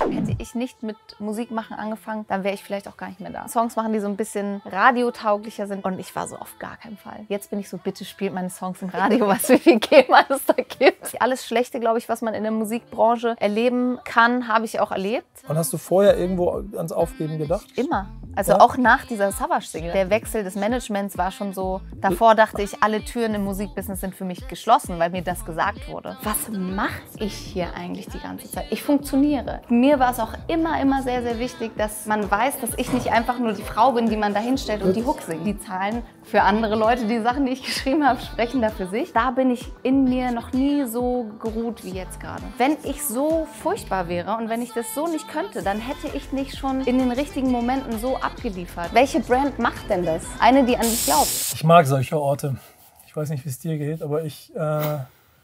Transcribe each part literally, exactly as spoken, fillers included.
Hätte ich nicht mit Musik machen angefangen, dann wäre ich vielleicht auch gar nicht mehr da. Songs machen, die so ein bisschen radiotauglicher sind und ich war so auf gar keinen Fall. Jetzt bin ich so, bitte spielt meine Songs im Radio, was für viel GEMA es da gibt. Alles Schlechte, glaube ich, was man in der Musikbranche erleben kann, habe ich auch erlebt. Und hast du vorher irgendwo ans Aufgeben gedacht? Immer. Also Ja? auch nach dieser Savage-Single. Der Wechsel des Managements war schon so, davor dachte ich, alle Türen im Musikbusiness sind für mich geschlossen, weil mir das gesagt wurde. Was mache ich hier eigentlich die ganze Zeit? Ich funktioniere. Mir war es auch immer, immer sehr, sehr wichtig, dass man weiß, dass ich nicht einfach nur die Frau bin, die man da hinstellt und die Hook singt. Die Zahlen für andere Leute, die Sachen, die ich geschrieben habe, sprechen da für sich. Da bin ich in mir noch nie so geruht wie jetzt gerade. Wenn ich so furchtbar wäre und wenn ich das so nicht könnte, dann hätte ich nicht schon in den richtigen Momenten so abgeliefert. Welche Brand macht denn das? Eine, die an dich glaubt. Ich mag solche Orte. Ich weiß nicht, wie es dir geht, aber ich äh,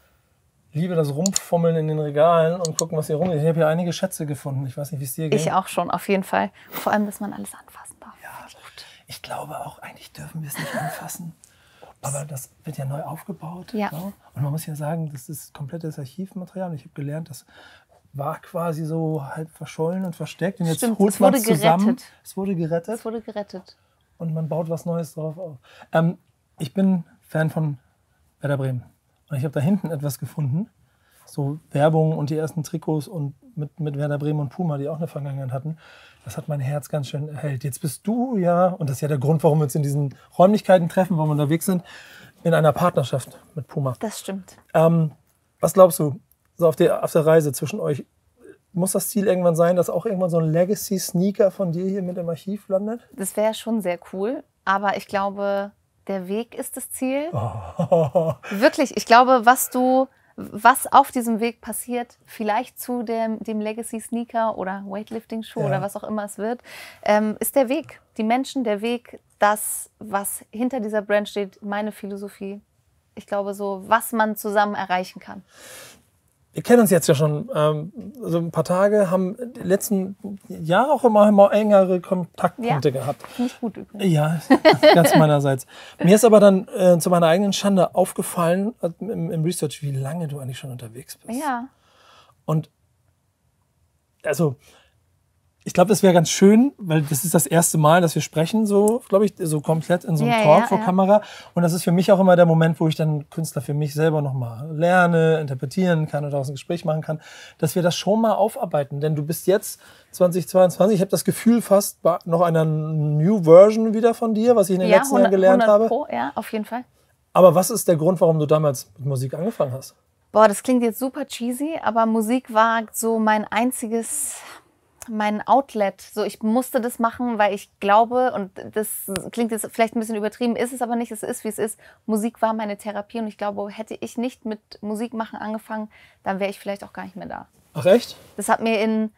liebe das Rumfummeln in den Regalen und gucken, was hier rumgeht. Ich habe hier einige Schätze gefunden. Ich weiß nicht, wie es dir geht. Ich auch schon, auf jeden Fall. Vor allem, dass man alles anfassen darf. Ja, gut. Ich glaube auch, eigentlich dürfen wir es nicht anfassen. Aber das wird ja neu aufgebaut. Ja. So. Und man muss ja sagen, das ist komplettes Archivmaterial. Und ich habe gelernt, das war quasi so halb verschollen und versteckt. Und jetzt Stimmt, holt es man wurde es zusammen. gerettet. Es wurde gerettet. Es wurde gerettet. Und man baut was Neues drauf auf. Ähm, ich bin Fan von Werder Bremen. Und ich habe da hinten etwas gefunden. So Werbung und die ersten Trikots und mit, mit Werder Bremen und Puma, die auch eine Vergangenheit hatten. Das hat mein Herz ganz schön erhellt. Jetzt bist du ja, und das ist ja der Grund, warum wir uns in diesen Räumlichkeiten treffen, warum wir unterwegs sind, in einer Partnerschaft mit Puma. Das stimmt. Ähm, was glaubst du, so auf der, auf der Reise zwischen euch, muss das Ziel irgendwann sein, dass auch irgendwann so ein Legacy-Sneaker von dir hier mit im Archiv landet? Das wäre schon sehr cool, aber ich glaube, der Weg ist das Ziel. Oh. Wirklich, ich glaube, was du, was auf diesem Weg passiert, vielleicht zu dem, dem Legacy-Sneaker oder Weightlifting-Schuh Ja. oder was auch immer es wird, ähm, ist der Weg. Die Menschen, der Weg, das, was hinter dieser Brand steht, meine Philosophie. Ich glaube so, was man zusammen erreichen kann. Wir kennen uns jetzt ja schon ähm, so ein paar Tage, haben die letzten Jahre auch immer, immer engere Kontaktpunkte Ja. gehabt. Finde ich gut übrigens. Ja, ganz meinerseits. Mir ist aber dann äh, zu meiner eigenen Schande aufgefallen äh, im, im Research, wie lange du eigentlich schon unterwegs bist. Ja. Und also, ich glaube, das wäre ganz schön, weil das ist das erste Mal, dass wir sprechen, so, glaube ich, so komplett in so einem Ja, Talk ja, vor ja. Kamera. Und das ist für mich auch immer der Moment, wo ich dann Künstler für mich selber nochmal lerne, interpretieren kann und daraus ein Gespräch machen kann, dass wir das schon mal aufarbeiten. Denn du bist jetzt zweitausendzweiundzwanzig, ich habe das Gefühl fast bei noch einer New Version wieder von dir, was ich in den Ja, letzten Jahren gelernt habe. Pro, ja, auf jeden Fall. Aber was ist der Grund, warum du damals mit Musik angefangen hast? Boah, das klingt jetzt super cheesy, aber Musik war so mein einziges, mein Outlet. So, ich musste das machen, weil ich glaube, und das klingt jetzt vielleicht ein bisschen übertrieben, ist es aber nicht, es ist, wie es ist. Musik war meine Therapie und ich glaube, hätte ich nicht mit Musik machen angefangen, dann wäre ich vielleicht auch gar nicht mehr da. Ach echt? Das hat mir in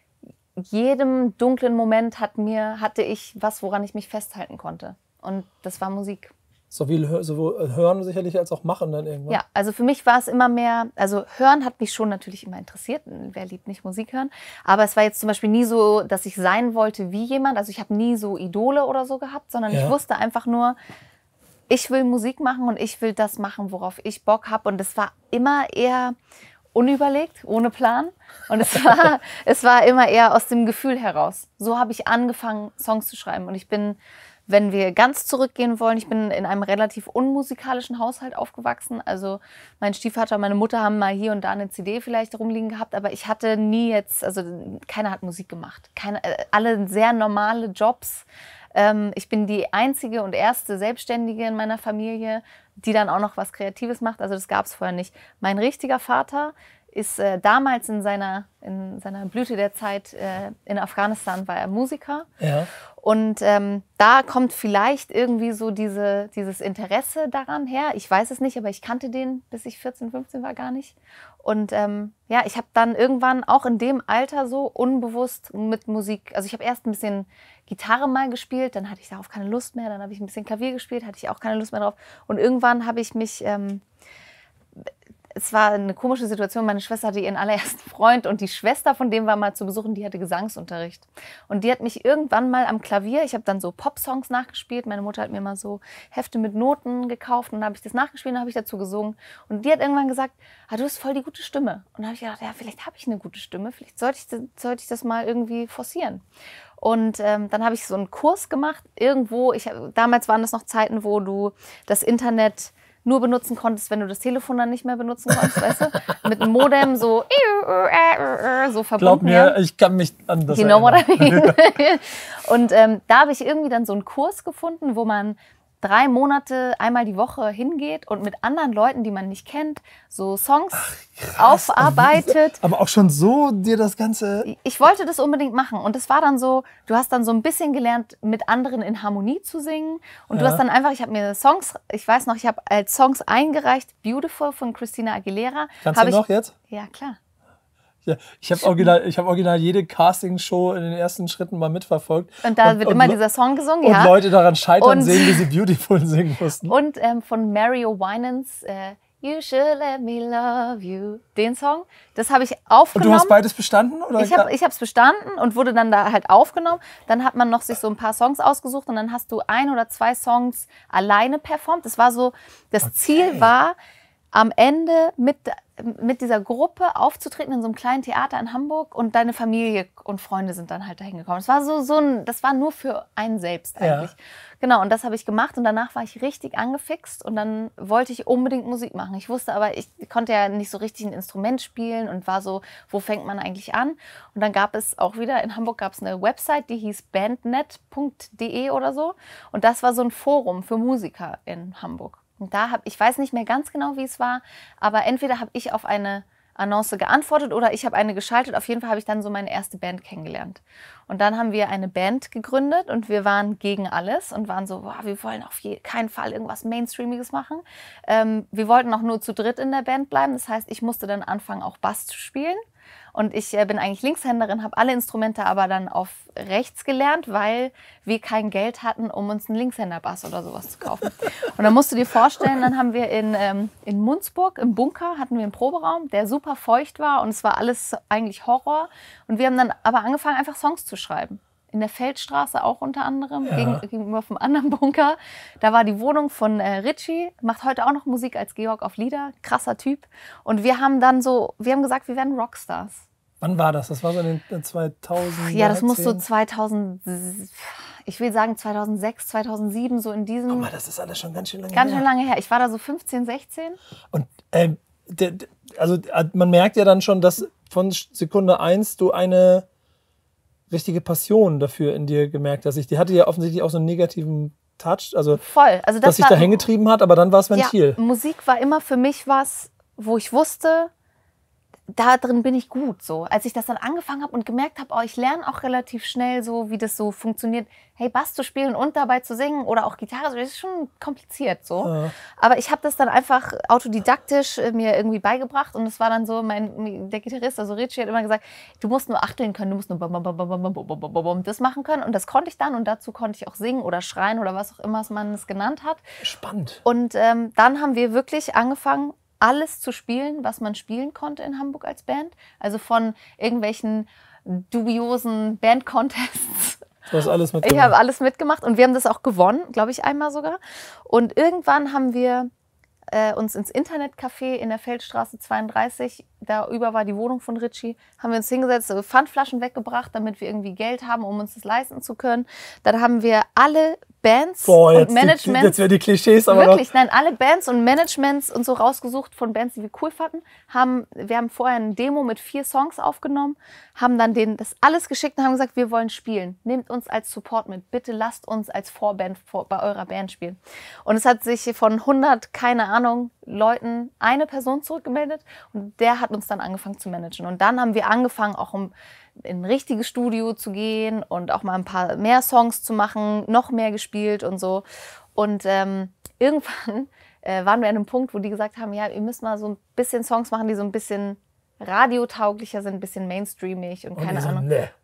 jedem dunklen Moment hat mir, hatte ich was, woran ich mich festhalten konnte. Und das war Musik. Sowohl sowohl hören sicherlich als auch machen dann irgendwann. Ja, also für mich war es immer mehr, also hören hat mich schon natürlich immer interessiert. Wer liebt nicht Musik hören? Aber es war jetzt zum Beispiel nie so, dass ich sein wollte wie jemand. Also ich habe nie so Idole oder so gehabt, sondern Ja. ich wusste einfach nur, ich will Musik machen und ich will das machen, worauf ich Bock habe. Und es war immer eher unüberlegt, ohne Plan. Und es war, es war immer eher aus dem Gefühl heraus. So habe ich angefangen, Songs zu schreiben. Und ich bin, wenn wir ganz zurückgehen wollen, ich bin in einem relativ unmusikalischen Haushalt aufgewachsen. Also mein Stiefvater und meine Mutter haben mal hier und da eine C D vielleicht rumliegen gehabt, aber ich hatte nie jetzt, also keiner hat Musik gemacht. Keine, äh, alle sehr normale Jobs. Ähm, ich bin die einzige und erste Selbstständige in meiner Familie, die dann auch noch was Kreatives macht. Also das gab es vorher nicht. Mein richtiger Vater ist äh, damals in seiner, in seiner Blüte der Zeit äh, in Afghanistan war er Musiker. Ja. Und ähm, da kommt vielleicht irgendwie so diese, dieses Interesse daran her. Ich weiß es nicht, aber ich kannte den, bis ich vierzehn, fünfzehn war, gar nicht. Und ähm, ja, ich habe dann irgendwann auch in dem Alter so unbewusst mit Musik, also ich habe erst ein bisschen Gitarre mal gespielt, dann hatte ich darauf keine Lust mehr, dann habe ich ein bisschen Klavier gespielt, hatte ich auch keine Lust mehr drauf. Und irgendwann habe ich mich... Ähm, es war eine komische Situation. Meine Schwester hatte ihren allerersten Freund und die Schwester von dem war mal zu besuchen, die hatte Gesangsunterricht. Und die hat mich irgendwann mal am Klavier, ich habe dann so Pop-Songs nachgespielt. Meine Mutter hat mir mal so Hefte mit Noten gekauft und dann habe ich das nachgespielt und habe ich dazu gesungen. Und die hat irgendwann gesagt, ah, du hast voll die gute Stimme. Und dann habe ich gedacht, ja, vielleicht habe ich eine gute Stimme, vielleicht sollte ich, sollte ich das mal irgendwie forcieren. Und ähm, dann habe ich so einen Kurs gemacht, irgendwo, ich, damals waren das noch Zeiten, wo du das Internet nur benutzen konntest, wenn du das Telefon dann nicht mehr benutzen konntest, weißt du? Mit einem Modem so, so verbunden. Glaub mir, ich kann mich an das you know erinnern. What I mean? Und ähm, da habe ich irgendwie dann so einen Kurs gefunden, wo man drei Monate einmal die Woche hingeht und mit anderen Leuten, die man nicht kennt, so Songs Ach, aufarbeitet. Aber auch schon so dir das Ganze... Ich wollte das unbedingt machen und es war dann so, du hast dann so ein bisschen gelernt, mit anderen in Harmonie zu singen und ja. du hast dann einfach, ich habe mir Songs, ich weiß noch, ich habe als Songs eingereicht, Beautiful von Christina Aguilera. Kannst du ich, noch jetzt? Ja, klar. Ja, ich habe original, ich hab original jede Castingshow in den ersten Schritten mal mitverfolgt. Und da und, wird und, immer dieser Song gesungen, und ja. Und Leute daran scheitern und, sehen, wie sie Beautiful singen mussten. Und ähm, von Mario Winans, äh, You should let me love you, den Song, das habe ich aufgenommen. Und du hast beides bestanden? Oder? Ich habe es bestanden und wurde dann da halt aufgenommen. Dann hat man noch sich so ein paar Songs ausgesucht und dann hast du ein oder zwei Songs alleine performt. Das war so, das okay. Ziel war, am Ende mit, mit dieser Gruppe aufzutreten in so einem kleinen Theater in Hamburg und deine Familie und Freunde sind dann halt dahin gekommen. Das war so, so ein, das war nur für einen selbst eigentlich. Ja. Genau, und das habe ich gemacht und danach war ich richtig angefixt und dann wollte ich unbedingt Musik machen. Ich wusste aber, ich konnte ja nicht so richtig ein Instrument spielen und war so, wo fängt man eigentlich an? Und dann gab es auch wieder, in Hamburg gab es eine Website, die hieß bandnet punkt de oder so und das war so ein Forum für Musiker in Hamburg. Und da habe ich weiß nicht mehr ganz genau, wie es war, aber entweder habe ich auf eine Annonce geantwortet oder ich habe eine geschaltet. Auf jeden Fall habe ich dann so meine erste Band kennengelernt. Und dann haben wir eine Band gegründet und wir waren gegen alles und waren so, boah, wir wollen auf keinen Fall irgendwas Mainstreamiges machen. Ähm, wir wollten auch nur zu dritt in der Band bleiben. Das heißt, ich musste dann anfangen, auch Bass zu spielen. Und ich äh, bin eigentlich Linkshänderin, habe alle Instrumente aber dann auf rechts gelernt, weil wir kein Geld hatten, um uns einen Linkshänderbass oder sowas zu kaufen. Und dann musst du dir vorstellen, dann haben wir in, ähm, in Munzburg im Bunker hatten wir einen Proberaum, der super feucht war und es war alles eigentlich Horror. Und wir haben dann aber angefangen, einfach Songs zu schreiben. In der Feldstraße auch unter anderem, ja. gegen, gegenüber vom anderen Bunker. Da war die Wohnung von äh, Richie, macht heute auch noch Musik als Georg auf Lieder, krasser Typ. Und wir haben dann so, wir haben gesagt, wir werden Rockstars. Wann war das? Das war so in den zweitausend? Ja, das muss so zweitausend, ich will sagen zweitausendsechs, zweitausendsieben, so in diesem... Guck mal, das ist alles schon ganz schön lange ganz her. Ganz schön lange her. Ich war da so fünfzehn, sechzehn. Und äh, de, de, also man merkt ja dann schon, dass von Sekunde eins du eine richtige Passion dafür in dir gemerkt hast. Die hatte ja offensichtlich auch so einen negativen Touch, also voll. Also das dass sich da hängen getrieben hat, aber dann war es Ventil. Ja, Musik war immer für mich was, wo ich wusste, da drin bin ich gut. So. Als ich das dann angefangen habe und gemerkt habe, oh, ich lerne auch relativ schnell so, wie das so funktioniert, hey, Bass zu spielen und dabei zu singen oder auch Gitarre, das ist schon kompliziert so. Ja. Aber ich habe das dann einfach autodidaktisch äh, mir irgendwie beigebracht und es war dann so, mein, der Gitarrist, also Richie, hat immer gesagt, du musst nur achteln können, du musst nur bam, bam, bam, bam, bam, bam, das machen können und das konnte ich dann und dazu konnte ich auch singen oder schreien oder was auch immer man es genannt hat. Spannend. Und ähm, dann haben wir wirklich angefangen, alles zu spielen, was man spielen konnte in Hamburg als Band. Also von irgendwelchen dubiosen Band-Contests. Du hast alles mitgemacht. Ich habe alles mitgemacht und wir haben das auch gewonnen, glaube ich, einmal sogar. Und irgendwann haben wir äh, uns ins Internetcafé in der Feldstraße zweiunddreißig, da über war die Wohnung von Richie, haben wir uns hingesetzt, Pfandflaschen weggebracht, damit wir irgendwie Geld haben, um uns das leisten zu können. Dann haben wir alle Bands Boah, und jetzt Managements. Die, jetzt werden die Klischees aber Wirklich, noch. nein, alle Bands und Managements und so rausgesucht von Bands, die wir cool fanden. Haben, wir haben vorher eine Demo mit vier Songs aufgenommen, haben dann denen das alles geschickt und haben gesagt, wir wollen spielen. Nehmt uns als Support mit. Bitte lasst uns als Vorband vor, bei eurer Band spielen. Und es hat sich von hundert, keine Ahnung, Leuten eine Person zurückgemeldet und der hat uns dann angefangen zu managen. Und dann haben wir angefangen, auch um in ein richtiges Studio zu gehen und auch mal ein paar mehr Songs zu machen, noch mehr gespielt und so. Und ähm, irgendwann äh, waren wir an einem Punkt, wo die gesagt haben, ja, ihr müsst mal so ein bisschen Songs machen, die so ein bisschen radiotauglicher sind, ein bisschen mainstreamig und keine und Ahnung. So, nee.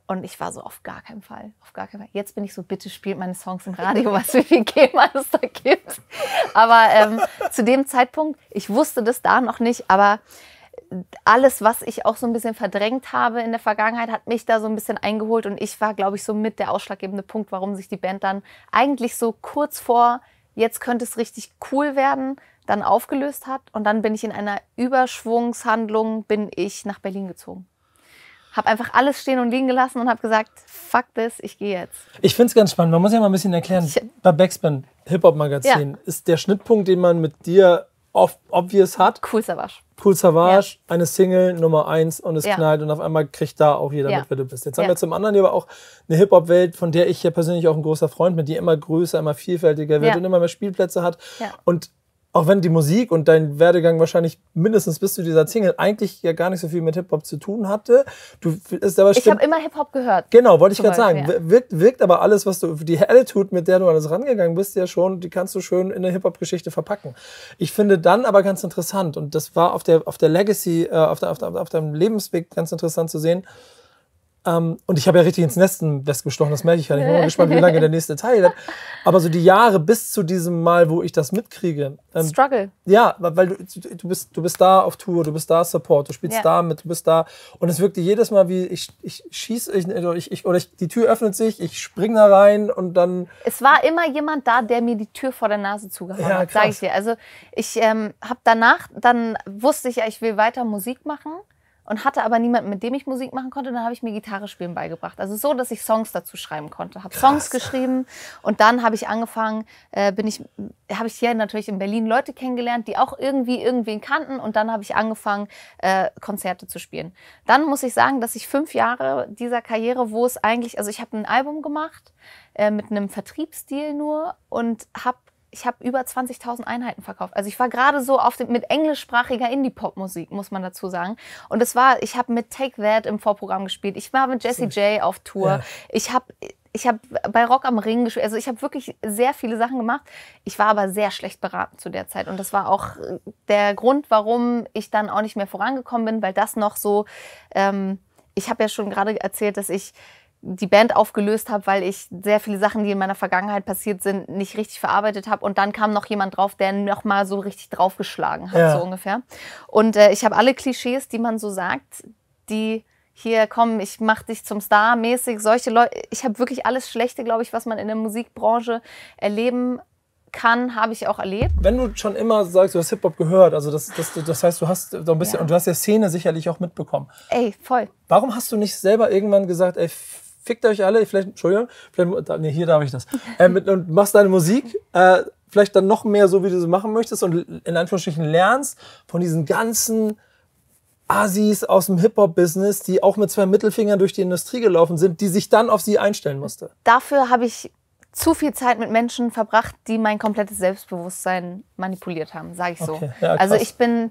Und ich war so, auf gar keinen Fall, auf gar keinen Fall. Jetzt bin ich so, bitte spielt meine Songs im Radio, was für viel GEMA es da gibt. Aber ähm, zu dem Zeitpunkt, ich wusste das da noch nicht, aber alles, was ich auch so ein bisschen verdrängt habe in der Vergangenheit, hat mich da so ein bisschen eingeholt. Und ich war, glaube ich, so mit der ausschlaggebende Punkt, warum sich die Band dann eigentlich so kurz vor, jetzt könnte es richtig cool werden, dann aufgelöst hat. Und dann bin ich in einer Überschwungshandlung, bin ich nach Berlin gezogen. Habe einfach alles stehen und liegen gelassen und habe gesagt, fuck this, ich gehe jetzt. Ich finde es ganz spannend. Man muss ja mal ein bisschen erklären, ich, bei Backspin, Hip-Hop-Magazin, ja. ist der Schnittpunkt, den man mit dir oft obvious hat. Cool Savage. Cool Savage, ja. eine Single, Nummer eins und es ja. knallt und auf einmal kriegt da auch jeder ja. mit, wer du bist. Jetzt ja. haben wir zum anderen aber auch eine Hip-Hop-Welt, von der ich ja persönlich auch ein großer Freund bin, die immer größer, immer vielfältiger wird ja. und immer mehr Spielplätze hat. Ja. Und auch wenn die Musik und dein Werdegang wahrscheinlich mindestens bis zu dieser Single eigentlich ja gar nicht so viel mit Hip-Hop zu tun hatte. Du, ist aber ich habe immer Hip-Hop gehört. Genau, wollte ich gerade sagen. Ja. Wirkt, wirkt aber alles, was du, die Attitude, mit der du alles rangegangen bist, ja schon, die kannst du schön in eine Hip-Hop-Geschichte verpacken. Ich finde dann aber ganz interessant, und das war auf der, auf der Legacy, äh, auf, der, auf, der, auf deinem Lebensweg ganz interessant zu sehen. Um, und ich habe ja richtig ins Nesten gestochen, das merke ich ja nicht. Ich bin mal gespannt, wie lange der nächste Teil wird. Aber so die Jahre bis zu diesem Mal, wo ich das mitkriege. Ähm, Struggle. Ja, weil du, du, bist, du bist da auf Tour, du bist da Support, du spielst ja. da mit, du bist da. Und es wirkte jedes Mal wie, ich, ich schieße, ich, ich, ich, oder ich, die Tür öffnet sich, ich springe da rein und dann... Es war immer jemand da, der mir die Tür vor der Nase zugehauen ja, hat, sage ich dir. Also ich ähm, habe danach, dann wusste ich ja, ich will weiter Musik machen. Und hatte aber niemanden, mit dem ich Musik machen konnte. Dann habe ich mir Gitarre spielen beigebracht. Also so, dass ich Songs dazu schreiben konnte. Habe Songs geschrieben und dann habe ich angefangen, äh, bin ich, habe ich hier natürlich in Berlin Leute kennengelernt, die auch irgendwie irgendwen kannten. Und dann habe ich angefangen, äh, Konzerte zu spielen. Dann muss ich sagen, dass ich fünf Jahre dieser Karriere, wo es eigentlich, also ich habe ein Album gemacht äh, mit einem Vertriebsstil nur und habe Ich habe über zwanzigtausend Einheiten verkauft. Also ich war gerade so auf dem, mit englischsprachiger Indie-Pop-Musik, muss man dazu sagen. Und es war, ich habe mit Take That im Vorprogramm gespielt. Ich war mit Jessie J auf Tour. Ja. Ich habe ich hab bei Rock am Ring gespielt. Also ich habe wirklich sehr viele Sachen gemacht. Ich war aber sehr schlecht beraten zu der Zeit. Und das war auch der Grund, warum ich dann auch nicht mehr vorangekommen bin, weil das noch so, ähm, ich habe ja schon gerade erzählt, dass ich die Band aufgelöst habe, weil ich sehr viele Sachen, die in meiner Vergangenheit passiert sind, nicht richtig verarbeitet habe. Und dann kam noch jemand drauf, der noch mal so richtig draufgeschlagen hat, ja. so ungefähr. Und äh, ich habe alle Klischees, die man so sagt, die hier kommen, ich mach dich zum Star mäßig, solche Leute. Ich habe wirklich alles Schlechte, glaube ich, was man in der Musikbranche erleben kann, habe ich auch erlebt. Wenn du schon immer sagst, du hast Hip-Hop gehört, also das, das, das heißt, du hast so ein bisschen, ja. und du hast ja Szene sicherlich auch mitbekommen. Ey, voll. Warum hast du nicht selber irgendwann gesagt, ey, fickt euch alle, vielleicht, Entschuldigung, vielleicht, nee, hier darf ich das, äh, mit, und machst deine Musik, äh, vielleicht dann noch mehr so, wie du sie machen möchtest und in Anführungsstrichen lernst von diesen ganzen Assis aus dem Hip-Hop-Business, die auch mit zwei Mittelfingern durch die Industrie gelaufen sind, die sich dann auf sie einstellen musste. Dafür habe ich zu viel Zeit mit Menschen verbracht, die mein komplettes Selbstbewusstsein manipuliert haben, sage ich so. Okay. Ja, also ich bin,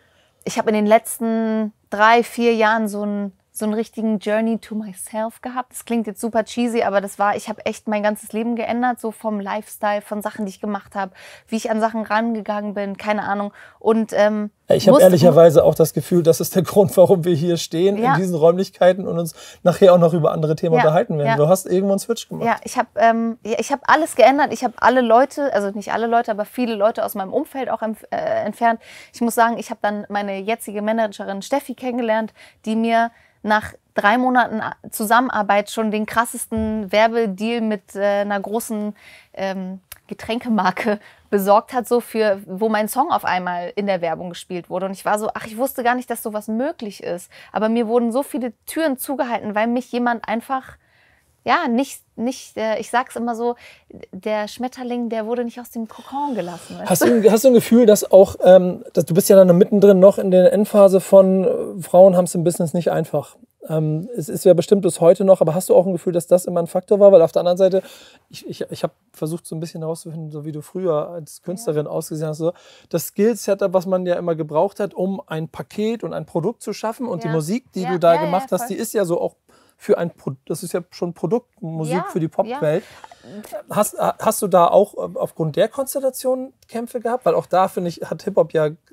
ich habe in den letzten drei, vier Jahren so ein so einen richtigen Journey to myself gehabt. Das klingt jetzt super cheesy, aber das war, ich habe echt mein ganzes Leben geändert, so vom Lifestyle, von Sachen, die ich gemacht habe, wie ich an Sachen rangegangen bin, keine Ahnung. Und ähm, ich habe ehrlicherweise auch das Gefühl, das ist der Grund, warum wir hier stehen, ja. in diesen Räumlichkeiten und uns nachher auch noch über andere Themen ja. unterhalten werden. Ja. Du hast irgendwo einen Switch gemacht. Ja, ich habe ähm, ja, ich hab alles geändert. Ich habe alle Leute, also nicht alle Leute, aber viele Leute aus meinem Umfeld auch äh, entfernt. Ich muss sagen, ich habe dann meine jetzige Managerin Steffi kennengelernt, die mir nach drei Monaten Zusammenarbeit schon den krassesten Werbedeal mit äh, einer großen ähm, Getränkemarke besorgt hat, so für, wo mein Song auf einmal in der Werbung gespielt wurde. Und ich war so, ach, ich wusste gar nicht, dass sowas möglich ist. Aber mir wurden so viele Türen zugehalten, weil mich jemand einfach, ja, nicht, nicht äh, ich sag's immer so, der Schmetterling, der wurde nicht aus dem Kokon gelassen. Hast du, hast du ein Gefühl, dass auch, ähm, dass du bist ja dann mittendrin noch in der Endphase von äh, Frauen haben es im Business nicht einfach. Ähm, es ist ja bestimmt bis heute noch, aber hast du auch ein Gefühl, dass das immer ein Faktor war? Weil auf der anderen Seite, ich, ich, ich habe versucht so ein bisschen herauszufinden, so wie du früher als Künstlerin ja. ausgesehen hast, so, das Skillset, was man ja immer gebraucht hat, um ein Paket und ein Produkt zu schaffen und ja. die Musik, die ja. du da ja, gemacht ja, hast, die ist ja so auch für ein Pro das ist ja schon Produktmusik ja, für die Popwelt. Ja. Hast, hast du da auch aufgrund der Konstellation Kämpfe gehabt? Weil auch da, finde ich, hat Hip-Hop ja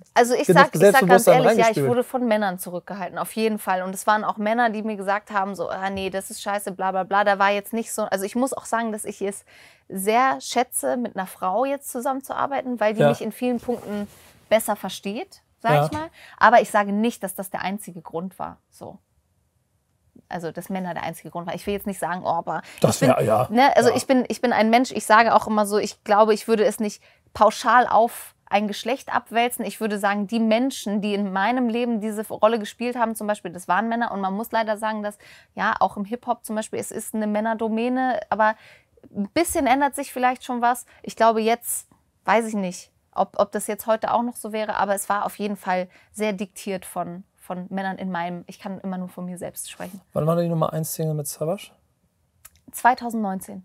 Also ich sag, ich sag ganz ehrlich, ja, ich wurde von Männern zurückgehalten, auf jeden Fall. Und es waren auch Männer, die mir gesagt haben, so, ah, nee, das ist scheiße, bla bla bla. Da war jetzt nicht so, also ich muss auch sagen, dass ich es sehr schätze, mit einer Frau jetzt zusammenzuarbeiten, weil die ja. mich in vielen Punkten besser versteht, sag ja. ich mal. Aber ich sage nicht, dass das der einzige Grund war, so. Also, dass Männer der einzige Grund war. Ich will jetzt nicht sagen, oh, aber das wäre, ja. Ne, also ja. ich bin, ich bin ein Mensch, ich sage auch immer so, ich glaube, ich würde es nicht pauschal auf ein Geschlecht abwälzen. Ich würde sagen, die Menschen, die in meinem Leben diese Rolle gespielt haben, zum Beispiel, das waren Männer. Und man muss leider sagen, dass, ja, auch im Hip-Hop zum Beispiel, es ist eine Männerdomäne, aber ein bisschen ändert sich vielleicht schon was. Ich glaube jetzt, weiß ich nicht, ob, ob das jetzt heute auch noch so wäre, aber es war auf jeden Fall sehr diktiert von von Männern in meinem, ich kann immer nur von mir selbst sprechen. Wann war die Nummer eins Single mit Savage? zwanzig neunzehn.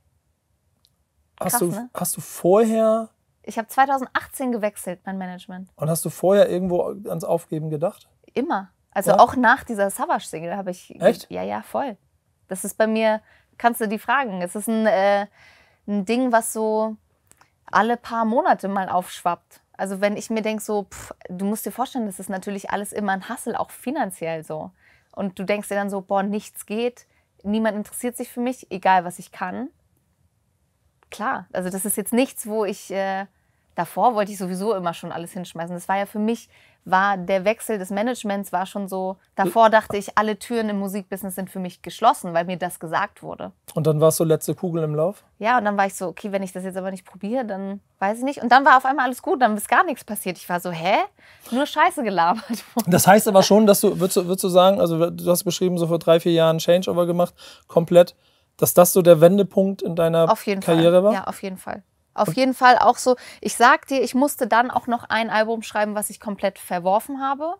Hast, Krass, du, ne? hast du vorher... Ich habe zwanzig achtzehn gewechselt, mein Management. Und hast du vorher irgendwo ans Aufgeben gedacht? Immer. Also ja? auch nach dieser Savage-Single habe ich... Echt? Ja, ja, voll. Das ist bei mir, kannst du die fragen. Es ist ein, äh, ein Ding, was so alle paar Monate mal aufschwappt. Also wenn ich mir denke, so, pff, du musst dir vorstellen, das ist natürlich alles immer ein Hustle, auch finanziell so. Und du denkst dir dann so, boah, nichts geht, niemand interessiert sich für mich, egal was ich kann. Klar, also das ist jetzt nichts, wo ich, äh, davor wollte ich sowieso immer schon alles hinschmeißen. Das war ja für mich, war der Wechsel des Managements war schon so, davor dachte ich, alle Türen im Musikbusiness sind für mich geschlossen, weil mir das gesagt wurde. Und dann war es so letzte Kugel im Lauf? Ja, und dann war ich so, okay, wenn ich das jetzt aber nicht probiere, dann weiß ich nicht. Und dann war auf einmal alles gut, dann ist gar nichts passiert. Ich war so, hä? Nur Scheiße gelabert. Das heißt aber schon, dass du, würdest du, würdest du sagen, also du hast beschrieben, so vor drei, vier Jahren Changeover gemacht, komplett, dass das so der Wendepunkt in deiner auf jeden Karriere Fall. war? Ja, auf jeden Fall. Auf jeden Fall auch so, ich sag dir, ich musste dann auch noch ein Album schreiben, was ich komplett verworfen habe,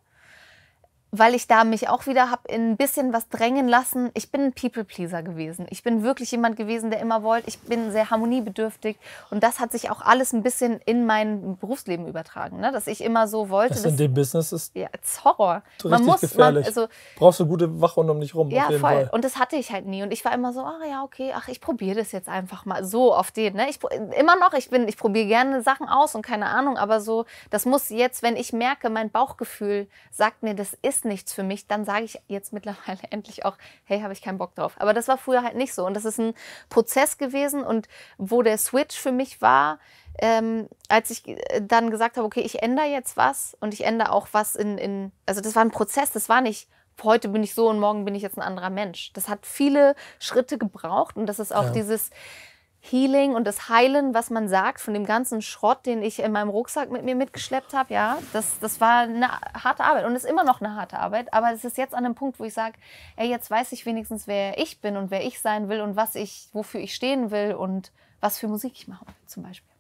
weil ich da mich auch wieder habe in ein bisschen was drängen lassen. Ich bin ein People-Pleaser gewesen. Ich bin wirklich jemand gewesen, der immer wollte. Ich bin sehr harmoniebedürftig und das hat sich auch alles ein bisschen in mein Berufsleben übertragen, ne? Dass ich immer so wollte. Das in dem Business ist ja, ist Horror. So richtig man muss, gefährlich. Man, also, brauchst du gute Wachhunde um dich rum. Ja, auf jeden voll. Fall. Und das hatte ich halt nie. Und ich war immer so, ah ja, okay, ach, ich probiere das jetzt einfach mal so auf den. Ne? Ich, immer noch, ich, bin, ich probiere gerne Sachen aus und keine Ahnung, aber so, das muss jetzt, wenn ich merke, mein Bauchgefühl sagt mir, das ist nichts für mich, dann sage ich jetzt mittlerweile endlich auch, hey, habe ich keinen Bock drauf. Aber das war früher halt nicht so. Und das ist ein Prozess gewesen. Und wo der Switch für mich war, ähm, als ich dann gesagt habe, okay, ich ändere jetzt was und ich ändere auch was in, in, also das war ein Prozess, das war nicht, heute bin ich so und morgen bin ich jetzt ein anderer Mensch. Das hat viele Schritte gebraucht und das ist auch ja. dieses Healing und das Heilen, was man sagt, von dem ganzen Schrott, den ich in meinem Rucksack mit mir mitgeschleppt habe, ja, das, das war eine harte Arbeit und ist immer noch eine harte Arbeit, aber es ist jetzt an einem Punkt, wo ich sage, ey, jetzt weiß ich wenigstens, wer ich bin und wer ich sein will und was ich, wofür ich stehen will und was für Musik ich mache, zum Beispiel.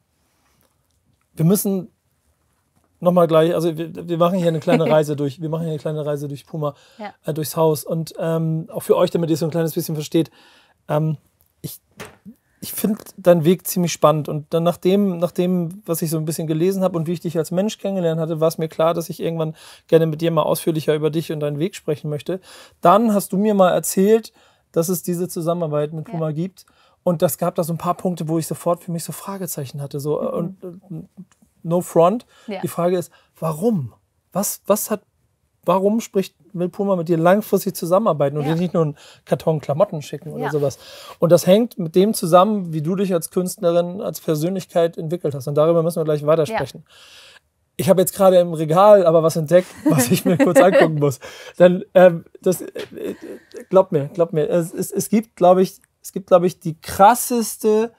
Wir müssen nochmal gleich, also wir, wir machen hier eine kleine Reise durch, wir machen hier eine kleine Reise durch Puma, ja. äh, durchs Haus und ähm, auch für euch, damit ihr es so ein kleines bisschen versteht, ähm, ich Ich finde deinen Weg ziemlich spannend und dann nach dem, nach dem, was ich so ein bisschen gelesen habe und wie ich dich als Mensch kennengelernt hatte, war es mir klar, dass ich irgendwann gerne mit dir mal ausführlicher über dich und deinen Weg sprechen möchte. Dann hast du mir mal erzählt, dass es diese Zusammenarbeit mit Puma ja. gibt und das gab da so ein paar Punkte, wo ich sofort für mich so Fragezeichen hatte. So, mhm. und, und no front. Ja. Die Frage ist, warum? Was, was hat Warum spricht will Puma mit dir langfristig zusammenarbeiten und ja. dir nicht nur einen Karton Klamotten schicken oder ja. sowas? Und das hängt mit dem zusammen, wie du dich als Künstlerin, als Persönlichkeit entwickelt hast. Und darüber müssen wir gleich weitersprechen. Ja. Ich habe jetzt gerade im Regal aber was entdeckt, was ich mir kurz angucken muss. Dann, ähm, das, äh, glaub mir, glaub mir, es, es, es gibt, glaube ich, es gibt, glaube ich, die krasseste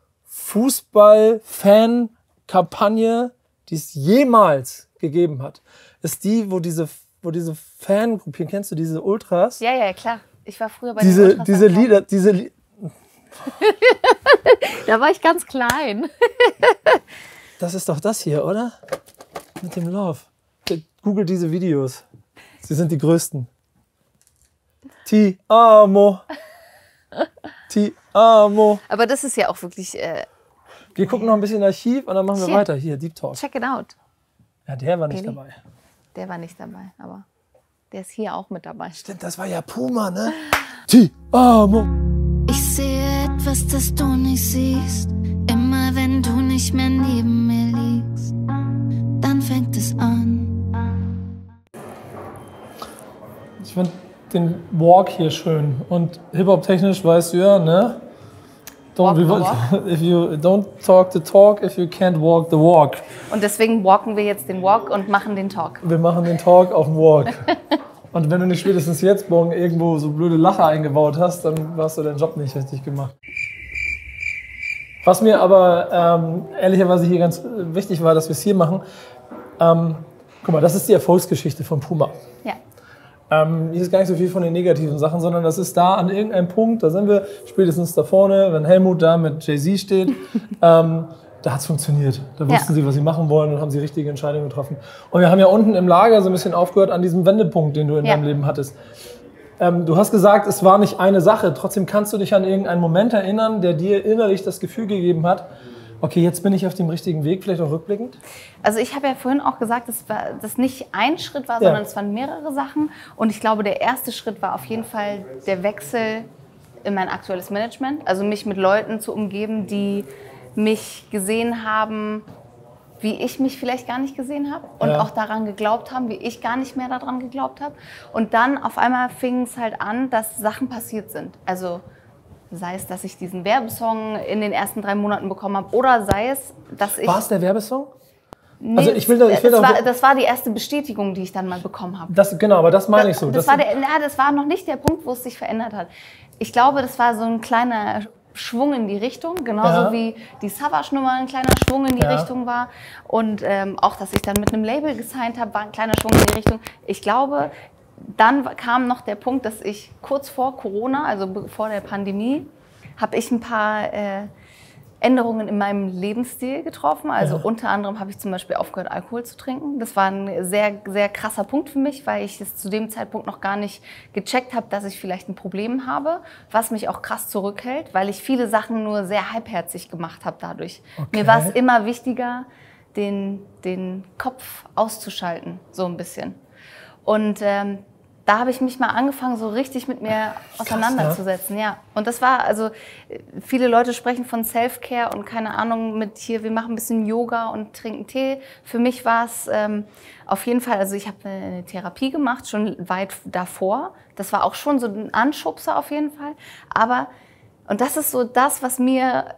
Fußball-Fan-Kampagne, die es jemals gegeben hat. Ist die, wo diese wo diese Fangruppierung, kennst du diese Ultras? Ja, ja, klar. Ich war früher bei diese, den Ultras. Diese Lieder, diese Li Da war ich ganz klein. Das ist doch das hier, oder? Mit dem Love. Google diese Videos. Sie sind die größten. Ti amo. Ti amo. Aber das ist ja auch wirklich... Äh, wir gucken noch ein bisschen Archiv und dann machen wir hier. weiter. Hier, Deep Talk. Check it out. Ja, der war nicht Billy. dabei. Der war nicht dabei, aber der ist hier auch mit dabei. Stimmt, das war ja Puma, ne? Ti amo. Ich sehe etwas, das du nicht siehst. Immer wenn du nicht mehr neben mir liegst, dann fängt es an. finde den Walk hier schön. Und Hip-Hop-technisch weißt du ja, ne? Don't, Walk the walk. If you, don't talk the talk if you can't walk the walk. Und deswegen walken wir jetzt den Walk und machen den Talk. Wir machen den Talk auf dem Walk. Und wenn du nicht spätestens jetzt morgen irgendwo so blöde Lacher eingebaut hast, dann hast du deinen Job nicht richtig gemacht. Was mir aber ähm, ehrlicherweise hier ganz wichtig war, dass wir es hier machen. Ähm, guck mal, das ist die Erfolgsgeschichte von Puma. Ja. Ähm, hier ist gar nicht so viel von den negativen Sachen, sondern das ist da an irgendeinem Punkt, da sind wir spätestens da vorne, wenn Helmut da mit Jay-Z steht, ähm, da hat es funktioniert. Da wussten ja. sie, was sie machen wollen und haben sie richtige Entscheidungen getroffen. Und wir haben ja unten im Lager so ein bisschen aufgehört an diesem Wendepunkt, den du in ja. deinem Leben hattest. Ähm, du hast gesagt, es war nicht eine Sache, trotzdem kannst du dich an irgendeinen Moment erinnern, der dir innerlich das Gefühl gegeben hat, okay, jetzt bin ich auf dem richtigen Weg, vielleicht auch rückblickend? Also ich habe ja vorhin auch gesagt, dass das nicht ein Schritt war, ja. sondern es waren mehrere Sachen. Und ich glaube, der erste Schritt war auf jeden Fall der Wechsel in mein aktuelles Management. Also mich mit Leuten zu umgeben, die mich gesehen haben, wie ich mich vielleicht gar nicht gesehen habe. Und ja. auch daran geglaubt haben, wie ich gar nicht mehr daran geglaubt habe. Und dann auf einmal fing es halt an, dass Sachen passiert sind. Also sei es, dass ich diesen Werbesong in den ersten drei Monaten bekommen habe, oder sei es, dass ich... War es der Werbesong? Nee, also ich will da, ich will das, da war, das war die erste Bestätigung, die ich dann mal bekommen habe. Das, genau, aber das meine ich so. Das, das, das, war der, na, das war noch nicht der Punkt, wo es sich verändert hat. Ich glaube, das war so ein kleiner Schwung in die Richtung, genauso ja. wie die Savage-Nummer ein kleiner Schwung in die ja. Richtung war. Und ähm, auch, dass ich dann mit einem Label gesigned habe, war ein kleiner Schwung in die Richtung. Ich glaube... Dann kam noch der Punkt, dass ich kurz vor Corona, also vor der Pandemie, habe ich ein paar äh, Änderungen in meinem Lebensstil getroffen. Also ja. unter anderem habe ich zum Beispiel aufgehört, Alkohol zu trinken. Das war ein sehr, sehr krasser Punkt für mich, weil ich es zu dem Zeitpunkt noch gar nicht gecheckt habe, dass ich vielleicht ein Problem habe, was mich auch krass zurückhält, weil ich viele Sachen nur sehr halbherzig gemacht habe dadurch. Okay. Mir war es immer wichtiger, den, den Kopf auszuschalten, so ein bisschen. Und ähm, da habe ich mich mal angefangen, so richtig mit mir auseinanderzusetzen. Ja. Und das war, also viele Leute sprechen von Self-Care und keine Ahnung mit hier, wir machen ein bisschen Yoga und trinken Tee. Für mich war es ähm, auf jeden Fall, also ich habe eine Therapie gemacht, schon weit davor. Das war auch schon so ein Anschubser auf jeden Fall. Aber, und das ist so das, was mir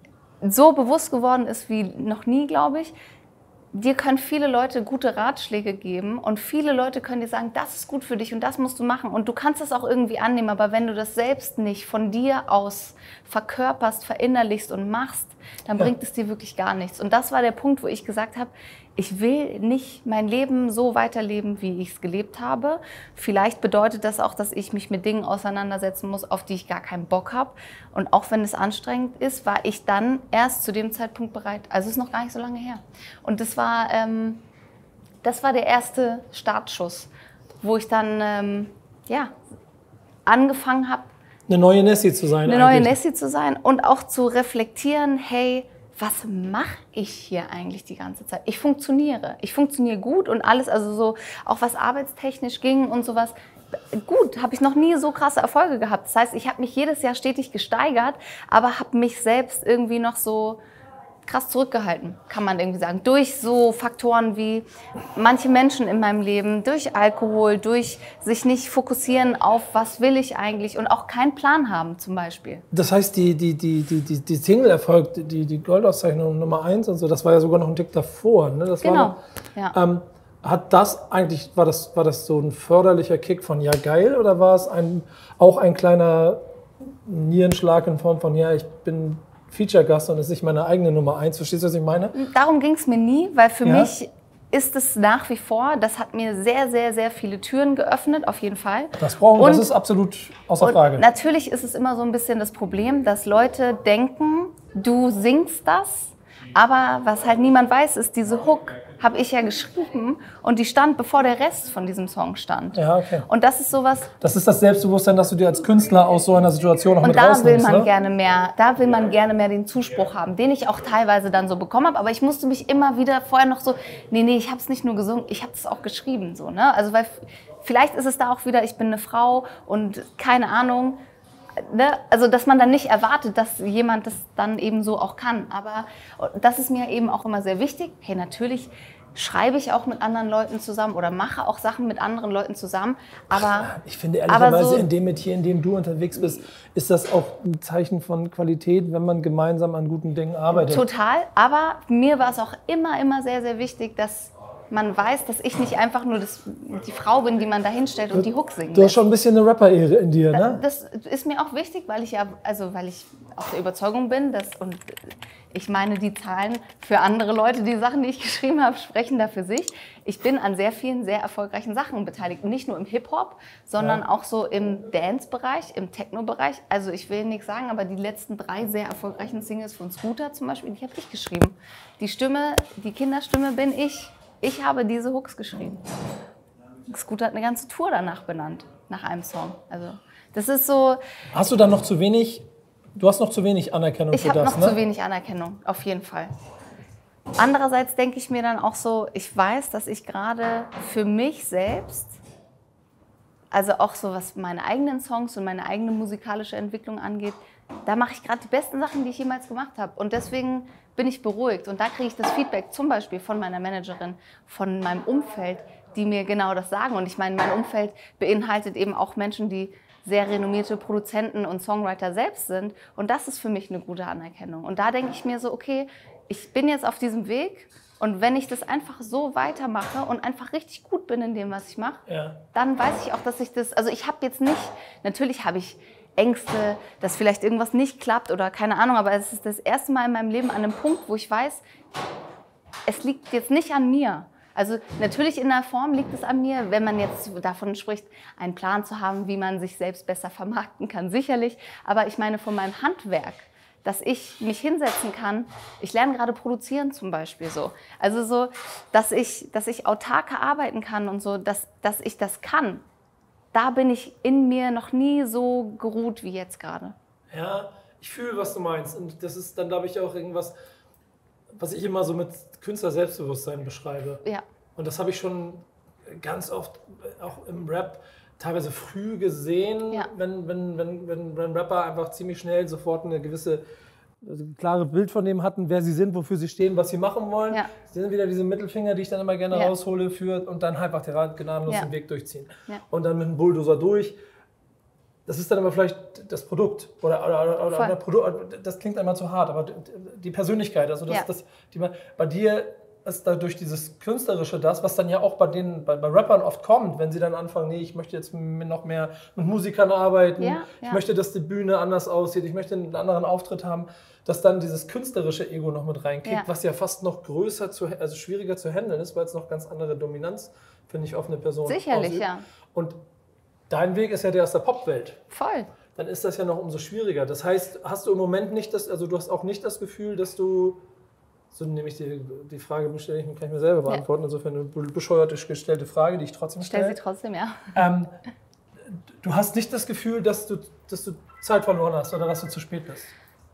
so bewusst geworden ist wie noch nie, glaube ich. Dir können viele Leute gute Ratschläge geben und viele Leute können dir sagen, das ist gut für dich und das musst du machen. Und du kannst das auch irgendwie annehmen, aber wenn du das selbst nicht von dir aus verkörperst, verinnerlichst und machst, dann ja. bringt es dir wirklich gar nichts. Und das war der Punkt, wo ich gesagt habe, ich will nicht mein Leben so weiterleben, wie ich es gelebt habe. Vielleicht bedeutet das auch, dass ich mich mit Dingen auseinandersetzen muss, auf die ich gar keinen Bock habe. Und auch wenn es anstrengend ist, war ich dann erst zu dem Zeitpunkt bereit. Also es ist noch gar nicht so lange her. Und das war, ähm, das war der erste Startschuss, wo ich dann ähm, ja, angefangen habe, eine neue Nessie zu sein. Eine neue Nessie zu sein und auch zu reflektieren, hey, was mache ich hier eigentlich die ganze Zeit? Ich funktioniere. Ich funktioniere gut und alles, also so, auch was arbeitstechnisch ging und sowas. Gut, habe ich noch nie so krasse Erfolge gehabt. Das heißt, ich habe mich jedes Jahr stetig gesteigert, aber habe mich selbst irgendwie noch so krass zurückgehalten, kann man irgendwie sagen. Durch so Faktoren wie manche Menschen in meinem Leben, durch Alkohol, durch sich nicht fokussieren auf, was will ich eigentlich und auch keinen Plan haben zum Beispiel. Das heißt, die, die, die, die, die, die Single-Erfolg, die, die Goldauszeichnung Nummer eins und so, das war ja sogar noch ein Tick davor. Ne? Das genau, war noch, ja. Ähm, hat das eigentlich, war das, war das so ein förderlicher Kick von ja geil oder war es ein, auch ein kleiner Nierenschlag in Form von ja, ich bin Feature-Gast und ist nicht meine eigene Nummer eins. Verstehst du, was ich meine? Darum ging es mir nie, weil für ja? mich ist es nach wie vor, das hat mir sehr, sehr, sehr viele Türen geöffnet, auf jeden Fall. Das brauchen wir, und, das ist absolut außer Frage. Und natürlich ist es immer so ein bisschen das Problem, dass Leute denken, du singst das, aber was halt niemand weiß, ist, diese Hook habe ich ja geschrieben und die stand, bevor der Rest von diesem Song stand. Ja, okay. Und das ist sowas... Das ist das Selbstbewusstsein, dass du dir als Künstler aus so einer Situation auch und mit da rausnimmst, will man ne? gerne mehr, da will man gerne mehr den Zuspruch haben, den ich auch teilweise dann so bekommen habe. Aber ich musste mich immer wieder vorher noch so, nee, nee, ich habe es nicht nur gesungen, ich habe es auch geschrieben. So, ne? Also weil vielleicht ist es da auch wieder, ich bin eine Frau und keine Ahnung, ne? Also dass man dann nicht erwartet, dass jemand das dann eben so auch kann. Aber das ist mir eben auch immer sehr wichtig. Hey, natürlich schreibe ich auch mit anderen Leuten zusammen oder mache auch Sachen mit anderen Leuten zusammen. Aber ich finde ehrlicherweise, so, in dem Metier, in dem du unterwegs bist, ist das auch ein Zeichen von Qualität, wenn man gemeinsam an guten Dingen arbeitet. Total, aber mir war es auch immer, immer sehr, sehr wichtig, dass man weiß, dass ich nicht einfach nur das, die Frau bin, die man da hinstellt und die Hooks singt. Du hast schon ein bisschen eine Rapper-Ehre in dir, ne? Das ist mir auch wichtig, weil ich ja, also weil ich auch der Überzeugung bin, dass, und ich meine, die Zahlen für andere Leute, die Sachen, die ich geschrieben habe, sprechen da für sich. Ich bin an sehr vielen sehr erfolgreichen Sachen beteiligt. Nicht nur im Hip-Hop, sondern ja. auch so im Dance-Bereich, im Techno-Bereich. Also ich will nichts sagen, aber die letzten drei sehr erfolgreichen Singles von Scooter zum Beispiel, die habe ich geschrieben. Die Stimme, die Kinderstimme bin ich. Ich habe diese Hooks geschrieben. Scooter hat eine ganze Tour danach benannt, nach einem Song. Also das ist so. Hast du dann noch zu wenig? Du hast noch zu wenig Anerkennung ich für das, ne? Ich habe noch zu wenig Anerkennung, auf jeden Fall. Andererseits denke ich mir dann auch so, ich weiß, dass ich gerade für mich selbst, also auch so was meine eigenen Songs und meine eigene musikalische Entwicklung angeht, da mache ich gerade die besten Sachen, die ich jemals gemacht habe. Und deswegen bin ich beruhigt. Und da kriege ich das Feedback zum Beispiel von meiner Managerin, von meinem Umfeld, die mir genau das sagen. Und ich meine, mein Umfeld beinhaltet eben auch Menschen, die sehr renommierte Produzenten und Songwriter selbst sind. Und das ist für mich eine gute Anerkennung. Und da denke ich mir so, okay, ich bin jetzt auf diesem Weg. Und wenn ich das einfach so weitermache und einfach richtig gut bin in dem, was ich mache, ja. dann weiß ich auch, dass ich das, also ich habe jetzt nicht, natürlich habe ich Ängste, dass vielleicht irgendwas nicht klappt oder keine Ahnung, aber es ist das erste Mal in meinem Leben an einem Punkt, wo ich weiß, es liegt jetzt nicht an mir. Also natürlich in der Form liegt es an mir, wenn man jetzt davon spricht, einen Plan zu haben, wie man sich selbst besser vermarkten kann, sicherlich. Aber ich meine von meinem Handwerk, dass ich mich hinsetzen kann. Ich lerne gerade produzieren zum Beispiel so. Also so, dass ich, dass ich autarker arbeiten kann und so, dass, dass ich das kann. Da bin ich in mir noch nie so geruht wie jetzt gerade. Ja, ich fühle, was du meinst. Und das ist dann, glaube ich, auch irgendwas, was ich immer so mit Künstler-Selbstbewusstsein beschreibe. Ja. Und das habe ich schon ganz oft auch im Rap teilweise früh gesehen, ja. wenn, wenn, wenn, wenn, wenn Rapper einfach ziemlich schnell sofort eine gewisse also ein klares Bild von dem hatten, wer sie sind, wofür sie stehen, was sie machen wollen. Ja. Das sind wieder diese Mittelfinger, die ich dann immer gerne ja. raushole für und dann einfach gnadenlos ja. den Weg durchziehen. Ja. Und dann mit dem Bulldozer durch. Das ist dann aber vielleicht das Produkt. Oder, oder, oder, oder Produkt, das klingt einmal zu hart, aber die Persönlichkeit, also das, ja. das, die, bei dir ist dadurch dieses Künstlerische das, was dann ja auch bei den bei, bei Rappern oft kommt, wenn sie dann anfangen, nee, ich möchte jetzt noch mehr mit Musikern arbeiten, ja, ich ja. möchte, dass die Bühne anders aussieht, ich möchte einen anderen Auftritt haben, dass dann dieses künstlerische Ego noch mit reinkickt, ja. was ja fast noch größer, zu, also schwieriger zu handeln ist, weil es noch ganz andere Dominanz, finde ich, auf eine Person sicherlich, ausübt. Ja. Und dein Weg ist ja der aus der Popwelt. Voll. Dann ist das ja noch umso schwieriger. Das heißt, hast du im Moment nicht das, also du hast auch nicht das Gefühl, dass du so nehme ich die, die Frage, stelle ich, kann ich mir selber beantworten. Ja. Insofern eine bescheuert gestellte Frage, die ich trotzdem stelle. Stell sie trotzdem, ja. Ähm, du hast nicht das Gefühl, dass du, dass du Zeit verloren hast oder dass du zu spät bist?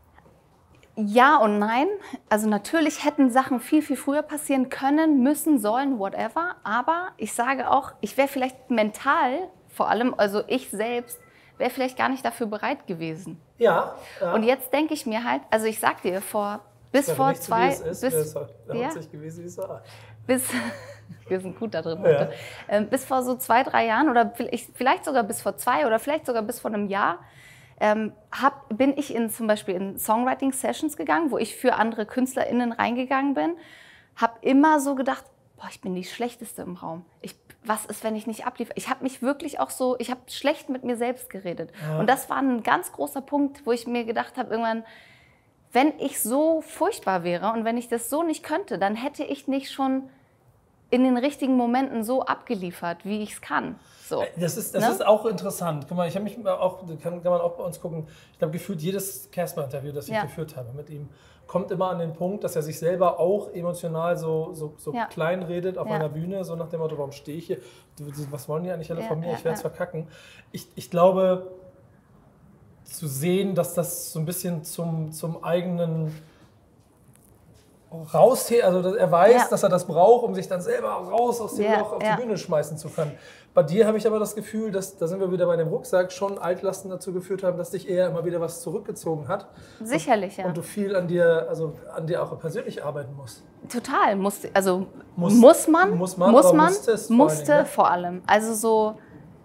Ja und nein. Also natürlich hätten Sachen viel, viel früher passieren können, müssen, sollen, whatever. Aber ich sage auch, ich wäre vielleicht mental, vor allem, also ich selbst, wäre vielleicht gar nicht dafür bereit gewesen. Ja. ja. Und jetzt denke ich mir halt, also ich sag dir, vor... Bis vor nicht zwei, so, wie es ist, bis, ja, sich gewesen, wie es war. bis, wir sind gut da drin heute. Ja. Ähm, bis vor so zwei, drei Jahren oder vielleicht sogar bis vor zwei oder vielleicht sogar bis vor einem Jahr ähm, hab, bin ich in, zum Beispiel in Songwriting-Sessions gegangen, wo ich für andere KünstlerInnen reingegangen bin, habe immer so gedacht, boah, ich bin die Schlechteste im Raum. Ich, was ist, wenn ich nicht abliefere? Ich habe mich wirklich auch so, ich habe schlecht mit mir selbst geredet. Ja. Und das war ein ganz großer Punkt, wo ich mir gedacht habe, irgendwann, wenn ich so furchtbar wäre und wenn ich das so nicht könnte, dann hätte ich nicht schon in den richtigen Momenten so abgeliefert, wie ich es kann. So, das ist, das ne? ist auch interessant. Guck mal, ich habe mich auch, kann, kann man auch bei uns gucken, ich glaube, gefühlt jedes Casper-Interview, das ich ja. geführt habe mit ihm, kommt immer an den Punkt, dass er sich selber auch emotional so, so, so ja. klein redet auf ja. einer Bühne, so nach dem Motto, warum stehe ich hier? Was wollen die eigentlich alle ja, von mir? Ja, ich werde es ja. verkacken. Ich, ich glaube, zu sehen, dass das so ein bisschen zum, zum eigenen raus, also er weiß, ja. dass er das braucht, um sich dann selber raus aus dem ja. Loch auf ja. die Bühne schmeißen zu können. Bei dir habe ich aber das Gefühl, dass, da sind wir wieder bei dem Rucksack, schon Altlasten dazu geführt haben, dass dich eher immer wieder was zurückgezogen hat. Sicherlich, und, ja. Und du viel an dir, also an dir auch persönlich arbeiten musst. Total. Muss, also Muss, muss man, muss man, muss aber man musstest vor musste allen Dingen, ne? vor allem. Also so,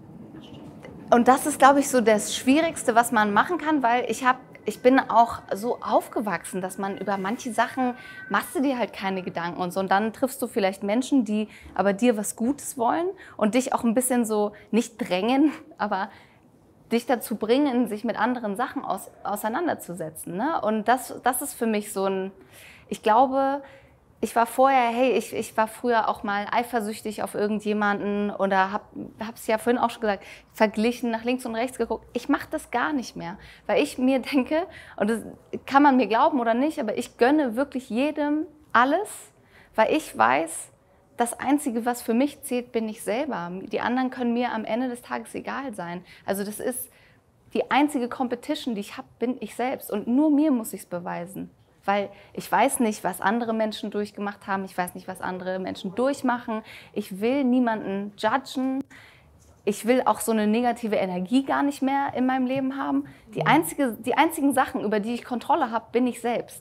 und das ist, glaube ich, so das Schwierigste, was man machen kann, weil ich habe Ich bin auch so aufgewachsen, dass man über manche Sachen, machst du dir halt keine Gedanken und so. Und dann triffst du vielleicht Menschen, die aber dir was Gutes wollen und dich auch ein bisschen so, nicht drängen, aber dich dazu bringen, sich mit anderen Sachen aus, auseinanderzusetzen. Ne? Und das, das ist für mich so ein, ich glaube, ich war vorher, hey, ich, ich war früher auch mal eifersüchtig auf irgendjemanden oder habe es ja vorhin auch schon gesagt, verglichen, nach links und rechts geguckt. Ich mache das gar nicht mehr, weil ich mir denke, und das kann man mir glauben oder nicht, aber ich gönne wirklich jedem alles, weil ich weiß, das Einzige, was für mich zählt, bin ich selber. Die anderen können mir am Ende des Tages egal sein. Also das ist die einzige Competition, die ich habe, bin ich selbst. Und nur mir muss ich es beweisen. Weil ich weiß nicht, was andere Menschen durchgemacht haben. Ich weiß nicht, was andere Menschen durchmachen. Ich will niemanden judgen. Ich will auch so eine negative Energie gar nicht mehr in meinem Leben haben. Die, einzige, die einzigen Sachen, über die ich Kontrolle habe, bin ich selbst.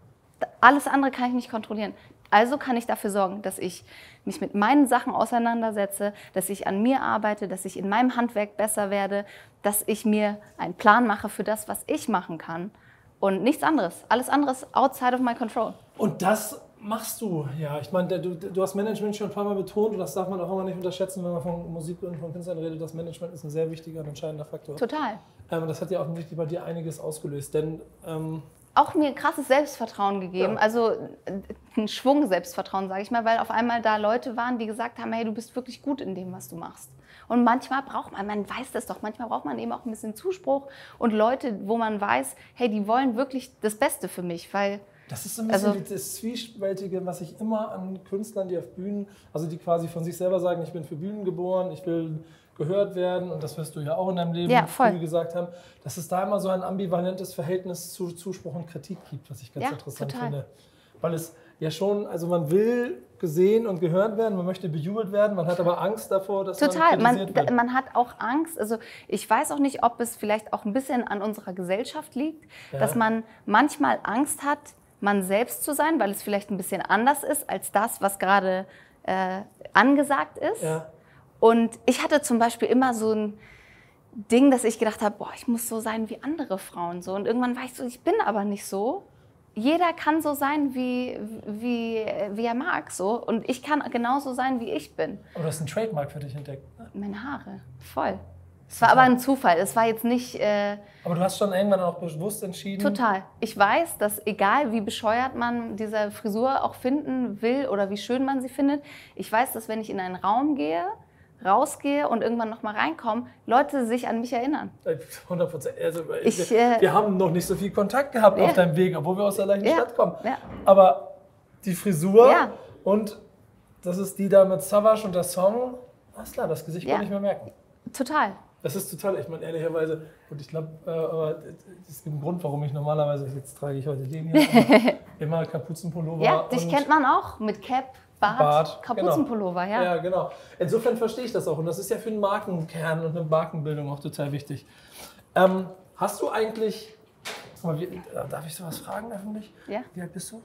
Alles andere kann ich nicht kontrollieren. Also kann ich dafür sorgen, dass ich mich mit meinen Sachen auseinandersetze, dass ich an mir arbeite, dass ich in meinem Handwerk besser werde, dass ich mir einen Plan mache für das, was ich machen kann. Und nichts anderes. Alles andere ist outside of my control. Und das machst du, ja. Ich meine, du, du hast Management schon ein paar Mal betont und das darf man auch immer nicht unterschätzen, wenn man von Musik und von Künstlern redet. Das Management ist ein sehr wichtiger und entscheidender Faktor. Total. Ähm, das hat ja offensichtlich bei dir einiges ausgelöst, denn... Ähm, auch mir krasses Selbstvertrauen gegeben, ja. Also ein Schwung Selbstvertrauen, sage ich mal, weil auf einmal da Leute waren, die gesagt haben, hey, du bist wirklich gut in dem, was du machst. Und manchmal braucht man, man weiß das doch, manchmal braucht man eben auch ein bisschen Zuspruch und Leute, wo man weiß, hey, die wollen wirklich das Beste für mich, weil... Das ist so ein bisschen also, das Zwiespältige, was ich immer an Künstlern, die auf Bühnen, also die quasi von sich selber sagen, ich bin für Bühnen geboren, ich will gehört werden, und das wirst du ja auch in deinem Leben ja, früh gesagt haben, dass es da immer so ein ambivalentes Verhältnis zu Zuspruch und Kritik gibt, was ich ganz ja, interessant total. finde. Weil es ja schon, also man will gesehen und gehört werden, man möchte bejubelt werden, man hat aber Angst davor, dass total. man kritisiert man, wird. Man hat auch Angst, also ich weiß auch nicht, ob es vielleicht auch ein bisschen an unserer Gesellschaft liegt, ja. dass man manchmal Angst hat, man selbst zu sein, weil es vielleicht ein bisschen anders ist als das, was gerade äh, angesagt ist. Ja. Und ich hatte zum Beispiel immer so ein Ding, dass ich gedacht habe, boah, ich muss so sein wie andere Frauen. So. Und irgendwann war ich so, ich bin aber nicht so. Jeder kann so sein, wie, wie, wie er mag. So. Und ich kann genauso sein, wie ich bin. Aber du hast einen Trademark für dich entdeckt. Ne? Meine Haare, voll. Es war aber ein Zufall. Es war jetzt nicht... Äh, aber du hast schon irgendwann auch bewusst entschieden... Total. Ich weiß, dass egal wie bescheuert man diese Frisur auch finden will oder wie schön man sie findet, ich weiß, dass wenn ich in einen Raum gehe, rausgehe und irgendwann noch mal reinkomme, Leute sich an mich erinnern. hundert Prozent. Also, ich, wir, äh, wir haben noch nicht so viel Kontakt gehabt ja. auf deinem Weg, obwohl wir aus der gleichen ja. Stadt kommen. Ja. Aber die Frisur ja. und das ist die da mit Savage und der Song, alles klar, das Gesicht ja. kann ich mehr merken. Total. Das ist total, ich meine ehrlicherweise, und ich glaube, äh, aber es gibt einen Grund, warum ich normalerweise, jetzt trage ich heute den hier, immer Kapuzenpullover. Ja, dich kennt man auch mit Cap. Bart, Bart, Kapuzenpullover, genau. ja. Ja, genau. Insofern verstehe ich das auch. Und das ist ja für einen Markenkern und eine Markenbildung auch total wichtig. Ähm, hast du eigentlich, mal, wie, darf ich sowas fragen öffentlich? Ja. Wie alt bist du?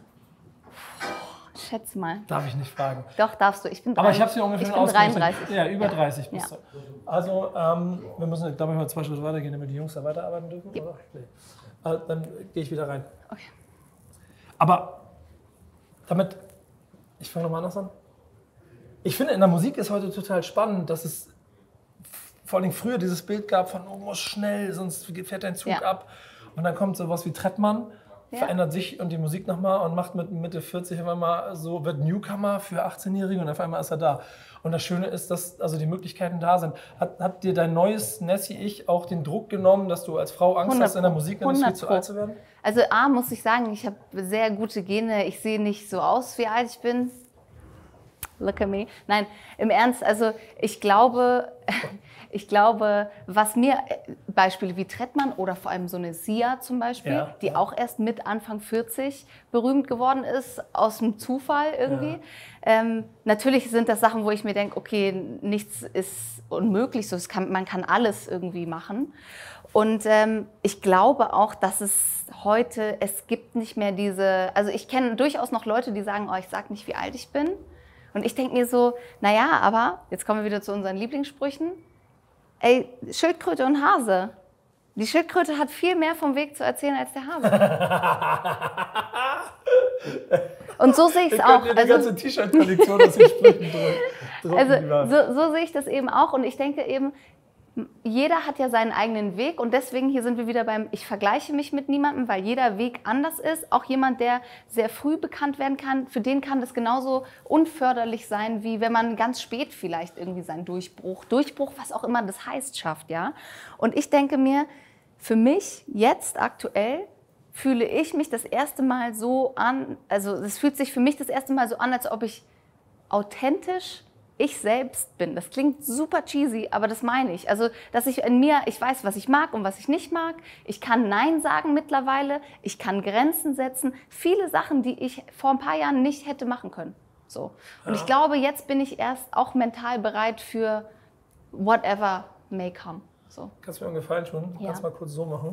Schätze mal. Darf ich nicht fragen. Doch, darfst du. Ich bin Aber ich habe sie ungefähr ich bin ausgerechnet. dreiunddreißig. Ja, über ja. dreißig bist ja. du. Also, ähm, wir müssen, glaube ich, mal zwei Schritte weitergehen, damit die Jungs da weiterarbeiten dürfen. Ja. Oder? Nee. Also, dann gehe ich wieder rein. Okay. Aber damit, ich fange nochmal anders an. Ich finde, in der Musik ist heute total spannend, dass es vor allem früher dieses Bild gab von, oh, muss schnell, sonst fährt dein Zug ja. ab. Und dann kommt sowas wie Trettmann, ja. verändert sich und die Musik nochmal und macht mit Mitte vierzig auf einmal so, wird Newcomer für achtzehnjährige und auf einmal ist er da. Und das Schöne ist, dass also die Möglichkeiten da sind. Hat, hat dir dein neues Nessie-Ich auch den Druck genommen, dass du als Frau Angst hast, in der Musikindustrie zu alt zu werden? Also A, muss ich sagen, ich habe sehr gute Gene. Ich sehe nicht so aus, wie alt ich bin. Look at me. Nein, im Ernst, also ich glaube, ich glaube, was mir, Beispiele wie Trettmann oder vor allem so eine Sia zum Beispiel, Ja. die auch erst mit Anfang vierzig berühmt geworden ist, aus dem Zufall irgendwie. Ja. Ähm, natürlich sind das Sachen, wo ich mir denke, okay, nichts ist unmöglich, so, es kann, man kann alles irgendwie machen. Und ähm, ich glaube auch, dass es heute, es gibt nicht mehr diese, also ich kenne durchaus noch Leute, die sagen, oh, ich sag nicht, wie alt ich bin. Und ich denke mir so, naja, aber, jetzt kommen wir wieder zu unseren Lieblingssprüchen, ey, Schildkröte und Hase. Die Schildkröte hat viel mehr vom Weg zu erzählen als der Hase. Und so sehe ich es auch. Die Also, ganze T-Shirt-Kollektion aus den Sprüchen drucken. also so, so sehe ich das eben auch. Und ich denke eben, jeder hat ja seinen eigenen Weg und deswegen hier sind wir wieder beim, ich vergleiche mich mit niemandem, weil jeder Weg anders ist. Auch jemand, der sehr früh bekannt werden kann, für den kann das genauso unförderlich sein, wie wenn man ganz spät vielleicht irgendwie seinen Durchbruch, Durchbruch, was auch immer das heißt, schafft, ja. Und ich denke mir, für mich jetzt aktuell fühle ich mich das erste Mal so an, also es fühlt sich für mich das erste Mal so an, als ob ich authentisch ich selbst bin. Das klingt super cheesy, aber das meine ich. Also, dass ich in mir, ich weiß, was ich mag und was ich nicht mag. Ich kann Nein sagen mittlerweile. Ich kann Grenzen setzen. Viele Sachen, die ich vor ein paar Jahren nicht hätte machen können. So. Und Ja. ich glaube, jetzt bin ich erst auch mental bereit für whatever may come. So. Kannst du mir einen Gefallen tun? Ja. Kannst du mal kurz so machen?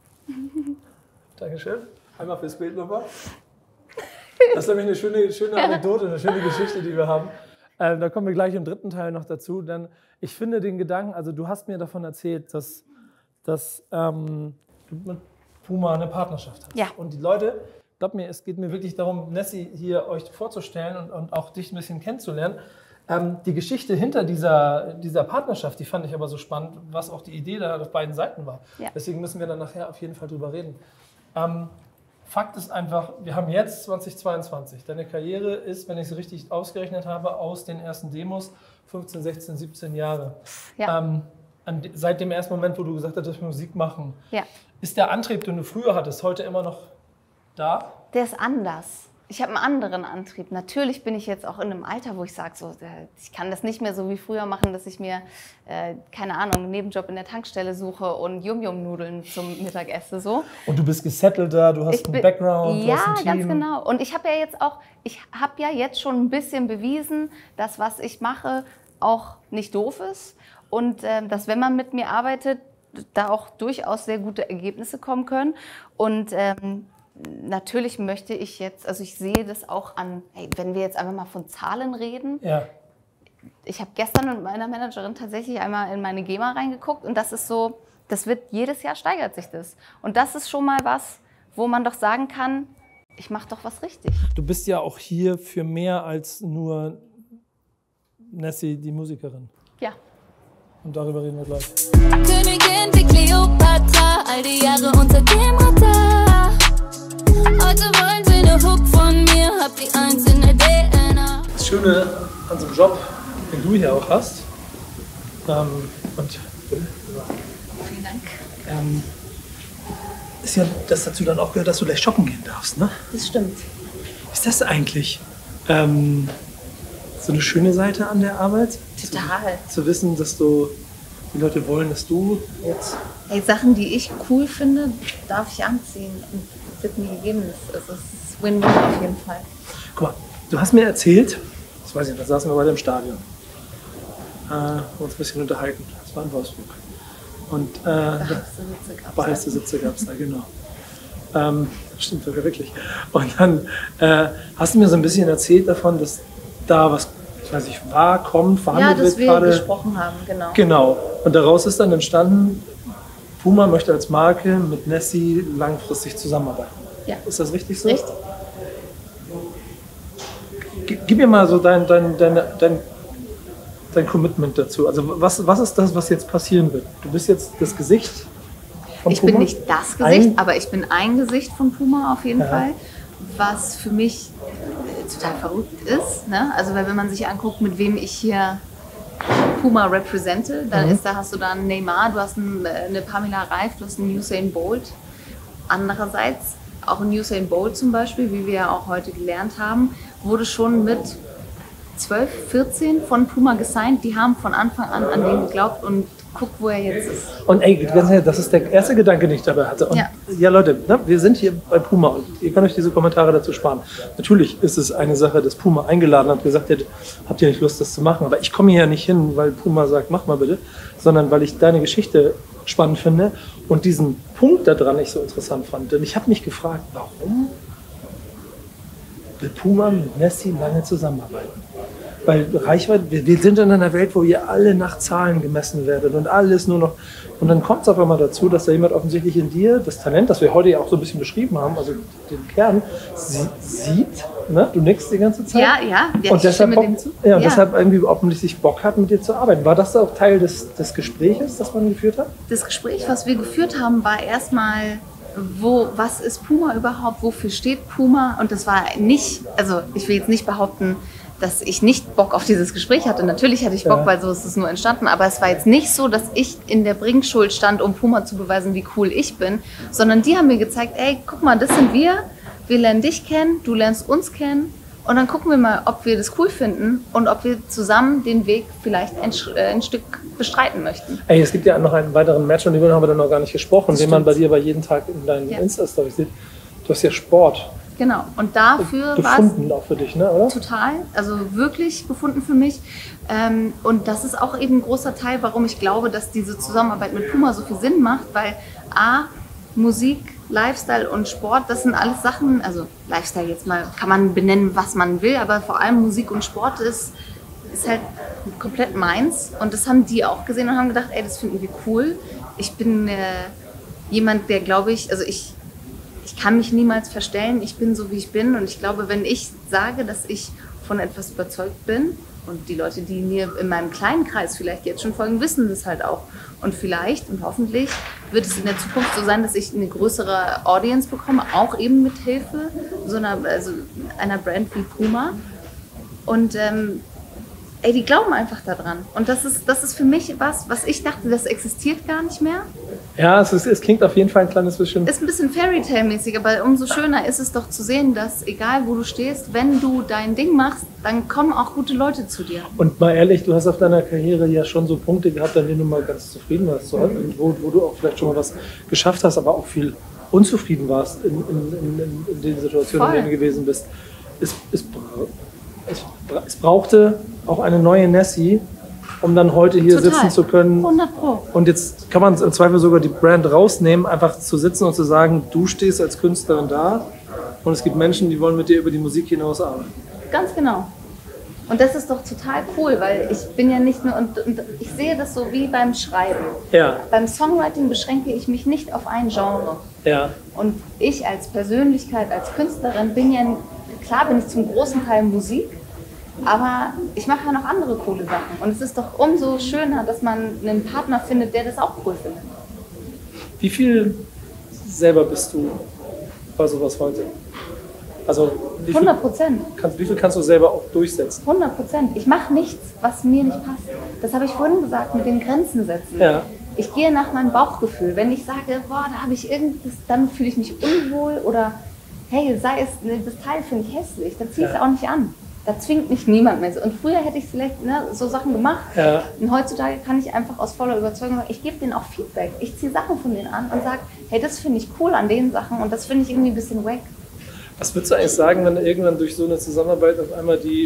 Dankeschön. Einmal fürs Bild nochmal. Das ist nämlich eine schöne, schöne Anekdote, eine schöne Geschichte, die wir haben. Ähm, da kommen wir gleich im dritten Teil noch dazu. Denn ich finde den Gedanken, also du hast mir davon erzählt, dass, dass ähm, du mit Puma eine Partnerschaft hast. Ja. Und die Leute, glaub mir, es geht mir wirklich darum, Nessie hier euch vorzustellen und, und auch dich ein bisschen kennenzulernen. Ähm, die Geschichte hinter dieser, dieser Partnerschaft, die fand ich aber so spannend, was auch die Idee da auf beiden Seiten war. Ja. Deswegen müssen wir dann nachher auf jeden Fall drüber reden. Ähm, Fakt ist einfach, wir haben jetzt zweitausendzweiundzwanzig. Deine Karriere ist, wenn ich es richtig ausgerechnet habe, aus den ersten Demos fünfzehn, sechzehn, siebzehn Jahre. Ja. Ähm, an, seit dem ersten Moment, wo du gesagt hast, dass wir Musik machen, Ja. ist der Antrieb, den du früher hattest, heute immer noch da? Der ist anders. Ich habe einen anderen Antrieb. Natürlich bin ich jetzt auch in einem Alter, wo ich sage, so, ich kann das nicht mehr so wie früher machen, dass ich mir, äh, keine Ahnung, einen Nebenjob in der Tankstelle suche und Yum-Yum-Nudeln zum Mittag esse. So. Und du bist gesettelter, du hast Ich einen bin- Background, du Ja, hast ein Team. ganz genau. Und ich habe ja jetzt auch, ich habe ja jetzt schon ein bisschen bewiesen, dass was ich mache auch nicht doof ist und äh, dass, wenn man mit mir arbeitet, da auch durchaus sehr gute Ergebnisse kommen können. Und ähm, natürlich möchte ich jetzt, also ich sehe das auch an, hey, wenn wir jetzt einfach mal von Zahlen reden. Ja. Ich habe gestern mit meiner Managerin tatsächlich einmal in meine GEMA reingeguckt und das ist so, das wird jedes Jahr steigert sich das. Und das ist schon mal was, wo man doch sagen kann, ich mache doch was richtig. Du bist ja auch hier für mehr als nur Nessie, die Musikerin. Ja. Und darüber reden wir gleich. Königin wie Kleopatra, all die Jahre unter dem Radar. Heute wollen sie eine Hook von mir, hab die Eins in der D N A. Das Schöne an so einem Job, den du hier auch hast, ähm, und Vielen Dank. ähm, ist ja, dass dazu dann auch gehört, dass du gleich shoppen gehen darfst, ne? Das stimmt. Ist das eigentlich ähm, so eine schöne Seite an der Arbeit? Total. Zu, zu wissen, dass du, die Leute wollen, dass du jetzt... Hey, Sachen, die ich cool finde, darf ich anziehen. Und das wird mir gegeben. Das ist, das ist Win-Win auf jeden Fall. Guck mal, du hast mir erzählt, das weiß ich nicht, da saßen wir beide im Stadion, äh, haben uns ein bisschen unterhalten. Das war in Wolfsburg. Und äh, Beheizte Sitze gab's. beheizte Sitze gab es da, genau. Ähm, stimmt sogar wirklich. Und dann äh, hast du mir so ein bisschen erzählt davon, dass da was, ich weiß nicht, war, kommt, Ja, verhandelt dass wird wir gerade. gesprochen haben, genau. Genau. Und daraus ist dann entstanden, Puma möchte als Marke mit Nessie langfristig zusammenarbeiten. Ja. Ist das richtig so? Richtig. G- Gib mir mal so dein, dein, dein, dein, dein Commitment dazu. Also was, was ist das, was jetzt passieren wird? Du bist jetzt das Gesicht von Ich Puma? bin nicht das Gesicht, Ein- aber ich bin ein Gesicht von Puma auf jeden Ja. Fall, was für mich äh, total verrückt ist. Ne? Also weil wenn man sich anguckt, mit wem ich hier Puma represente, dann Mhm. ist da hast du dann Neymar, du hast einen, äh, eine Pamela Reif, du hast einen Usain Bolt. Andererseits auch ein Usain Bolt zum Beispiel, wie wir ja auch heute gelernt haben, wurde schon mit zwölf, vierzehn von Puma gesigned. Die haben von Anfang an an den geglaubt und guck, wo er jetzt ist. Und ey, das ist der erste Gedanke, den ich dabei hatte. Und ja. ja, Leute, ne, wir sind hier bei Puma und ihr könnt euch diese Kommentare dazu sparen. Natürlich ist es eine Sache, dass Puma eingeladen hat und gesagt hat, habt ihr nicht Lust, das zu machen? Aber ich komme hier ja nicht hin, weil Puma sagt, mach mal bitte, sondern weil ich deine Geschichte spannend finde und diesen Punkt daran ich so interessant fand. Denn ich habe mich gefragt, warum will Puma mit Nessie lange zusammenarbeiten? Weil Reichweite, wir, wir sind in einer Welt, wo ihr alle nach Zahlen gemessen werdet und alles nur noch. Und dann kommt es auf einmal dazu, dass da jemand offensichtlich in dir das Talent, das wir heute ja auch so ein bisschen beschrieben haben, also den Kern, sie, sieht. Ne? Du nickst die ganze Zeit. Ja, ja. ja und deshalb, Bock, dem zu. Ja, und ja. deshalb irgendwie offensichtlich Bock hat, mit dir zu arbeiten. War das auch Teil des, des Gespräches, das man geführt hat? Das Gespräch, was wir geführt haben, war erstmal, wo, was ist Puma überhaupt, wofür steht Puma? Und das war nicht, also ich will jetzt nicht behaupten, dass ich nicht Bock auf dieses Gespräch hatte. Natürlich hatte ich Bock, ja. weil so ist es nur entstanden. Aber es war jetzt nicht so, dass ich in der Bringschuld stand, um Puma zu beweisen, wie cool ich bin. Sondern die haben mir gezeigt, ey, guck mal, das sind wir. Wir lernen dich kennen, du lernst uns kennen. Und dann gucken wir mal, ob wir das cool finden und ob wir zusammen den Weg vielleicht ein, ein Stück bestreiten möchten. Ey, es gibt ja noch einen weiteren Match, und über den haben wir dann noch gar nicht gesprochen, den man bei dir bei jeden Tag in deinen ja. Insta-Stories sieht. Du hast ja Sport. Genau, und dafür war es befunden auch für dich, ne, oder? Total, also wirklich befunden für mich. Ähm, und das ist auch eben ein großer Teil, warum ich glaube, dass diese Zusammenarbeit mit Puma so viel Sinn macht, weil A, Musik, Lifestyle und Sport, das sind alles Sachen, also Lifestyle jetzt mal, kann man benennen, was man will, aber vor allem Musik und Sport ist, ist halt komplett meins. Und das haben die auch gesehen und haben gedacht, ey, das finden wir cool. Ich bin äh, jemand, der, glaube ich, also ich Ich kann mich niemals verstellen, ich bin so, wie ich bin. Und ich glaube, wenn ich sage, dass ich von etwas überzeugt bin, und die Leute, die mir in meinem kleinen Kreis vielleicht jetzt schon folgen, wissen das halt auch. Und vielleicht und hoffentlich wird es in der Zukunft so sein, dass ich eine größere Audience bekomme, auch eben mit Hilfe so einer, also einer Brand wie Puma. Und ähm, ey, die glauben einfach daran. Und das ist, das ist für mich was, was ich dachte, das existiert gar nicht mehr. Ja, es, ist, es klingt auf jeden Fall ein kleines bisschen... Ist ein bisschen Fairytale-mäßig, aber umso schöner ist es doch zu sehen, dass egal wo du stehst, wenn du dein Ding machst, dann kommen auch gute Leute zu dir. Und mal ehrlich, du hast auf deiner Karriere ja schon so Punkte gehabt, an denen du mal ganz zufrieden warst. So, und wo, wo du auch vielleicht schon mal was geschafft hast, aber auch viel unzufrieden warst in, in, in, in den Situationen, in denen du gewesen bist. Es, es, es, es brauchte auch eine neue Nessie, um dann heute hier Total. sitzen zu können. hundert Pro. Und jetzt kann man im Zweifel sogar die Brand rausnehmen, einfach zu sitzen und zu sagen, du stehst als Künstlerin da und es gibt Menschen, die wollen mit dir über die Musik hinaus arbeiten. Ganz genau. Und das ist doch total cool, weil ich bin ja nicht nur, und, und ich sehe das so wie beim Schreiben. Ja. Beim Songwriting beschränke ich mich nicht auf ein Genre. Ja. Und ich als Persönlichkeit, als Künstlerin bin ja, klar bin ich zum großen Teil Musik, aber ich mache ja noch andere coole Sachen. Und es ist doch umso schöner, dass man einen Partner findet, der das auch cool findet. Wie viel selber bist du bei sowas heute? Also wie viel, hundert Prozent. Kannst, wie viel kannst du selber auch durchsetzen? hundert Prozent. Ich mache nichts, was mir nicht passt. Das habe ich vorhin gesagt mit den Grenzen setzen. Ja. Ich gehe nach meinem Bauchgefühl. Wenn ich sage, boah, da habe ich irgendwas, dann fühle ich mich unwohl oder hey, sei es, das Teil finde ich hässlich, dann ziehe ich es Ja. auch nicht an. Da zwingt mich niemand mehr. Und früher hätte ich vielleicht ne, so Sachen gemacht. Ja. Und heutzutage kann ich einfach aus voller Überzeugung sagen, ich gebe denen auch Feedback. Ich ziehe Sachen von denen an und sage, hey, das finde ich cool an den Sachen und das finde ich irgendwie ein bisschen wack. Was würdest du eigentlich sagen, wenn irgendwann durch so eine Zusammenarbeit auf einmal die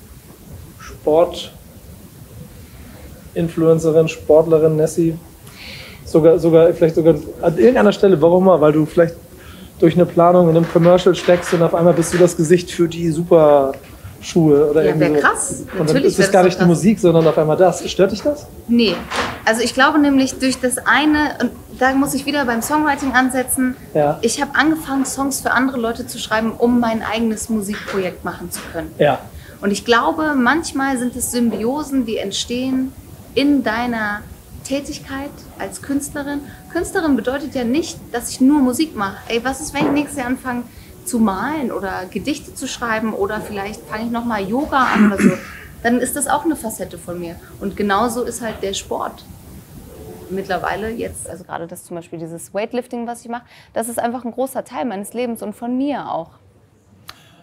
Sport-Influencerin, Sportlerin Nessie, sogar, sogar, vielleicht sogar an irgendeiner Stelle, warum mal, weil du vielleicht durch eine Planung in einem Commercial steckst und auf einmal bist du das Gesicht für die Super-Schuhe oder Ja, irgendwie wäre so. krass. Und dann Natürlich ist es wär gar das nicht so die krass. Musik, sondern auf einmal das. Stört dich das? Nee, also ich glaube nämlich durch das eine, und da muss ich wieder beim Songwriting ansetzen, Ja. ich habe angefangen, Songs für andere Leute zu schreiben, um mein eigenes Musikprojekt machen zu können. Ja. Und ich glaube, manchmal sind es Symbiosen, die entstehen in deiner Tätigkeit als Künstlerin. Künstlerin bedeutet ja nicht, dass ich nur Musik mache. Ey, was ist, wenn ich nächstes Jahr anfange zu malen oder Gedichte zu schreiben oder vielleicht fange ich nochmal Yoga an oder so. Dann ist das auch eine Facette von mir. Und genauso ist halt der Sport mittlerweile jetzt, also gerade das zum Beispiel dieses Weightlifting, was ich mache, das ist einfach ein großer Teil meines Lebens und von mir auch.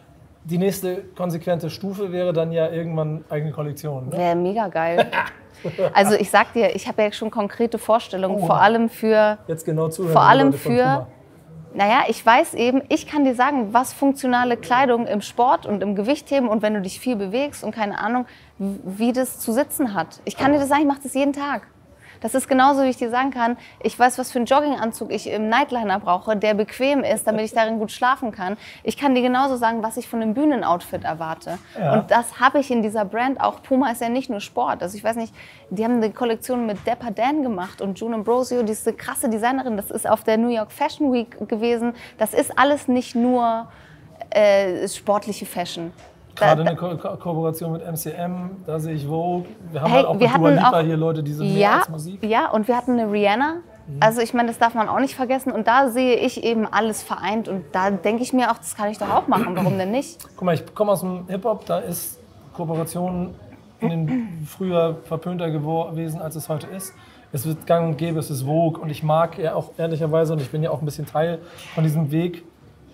die nächste konsequente Stufe wäre dann ja irgendwann eigene Kollektion. Ne? Wäre mega geil. Also ich sag dir, ich habe ja schon konkrete Vorstellungen, Oh. vor allem für, Jetzt genau zuhören. vor die allem Leute von für, Puma. naja, ich weiß eben, ich kann dir sagen, was funktionale Kleidung im Sport und im Gewichtheben und wenn du dich viel bewegst und keine Ahnung, wie das zu sitzen hat. Ich kann dir das sagen, ich mache das jeden Tag. Das ist genauso, wie ich dir sagen kann, ich weiß, was für einen Jogginganzug ich im Nightliner brauche, der bequem ist, damit ich darin gut schlafen kann. Ich kann dir genauso sagen, was ich von einem Bühnenoutfit erwarte. Ja. Und das habe ich in dieser Brand auch. Puma ist ja nicht nur Sport. Also ich weiß nicht, die haben eine Kollektion mit Dapper Dan gemacht und June Ambrosio, die ist eine krasse Designerin. Das ist auf der New York Fashion Week gewesen. Das ist alles nicht nur äh, sportliche Fashion. Gerade eine Ko Ko Kooperation mit M C M, da sehe ich Vogue. Wir haben Hey, halt auch wir mit Dua hatten Lipa auch- hier Leute, die sind mehr Ja, als Musik. ja, und wir hatten eine Rihanna. Also ich meine, das darf man auch nicht vergessen. Und da sehe ich eben alles vereint. Und da denke ich mir auch, das kann ich doch auch machen. Warum denn nicht? Guck mal, ich komme aus dem Hip-Hop, da ist Kooperation in den früher verpönter gewesen, als es heute ist. Es wird gang und gäbe, es ist Vogue. Und ich mag ja auch ehrlicherweise, und ich bin ja auch ein bisschen Teil von diesem Weg,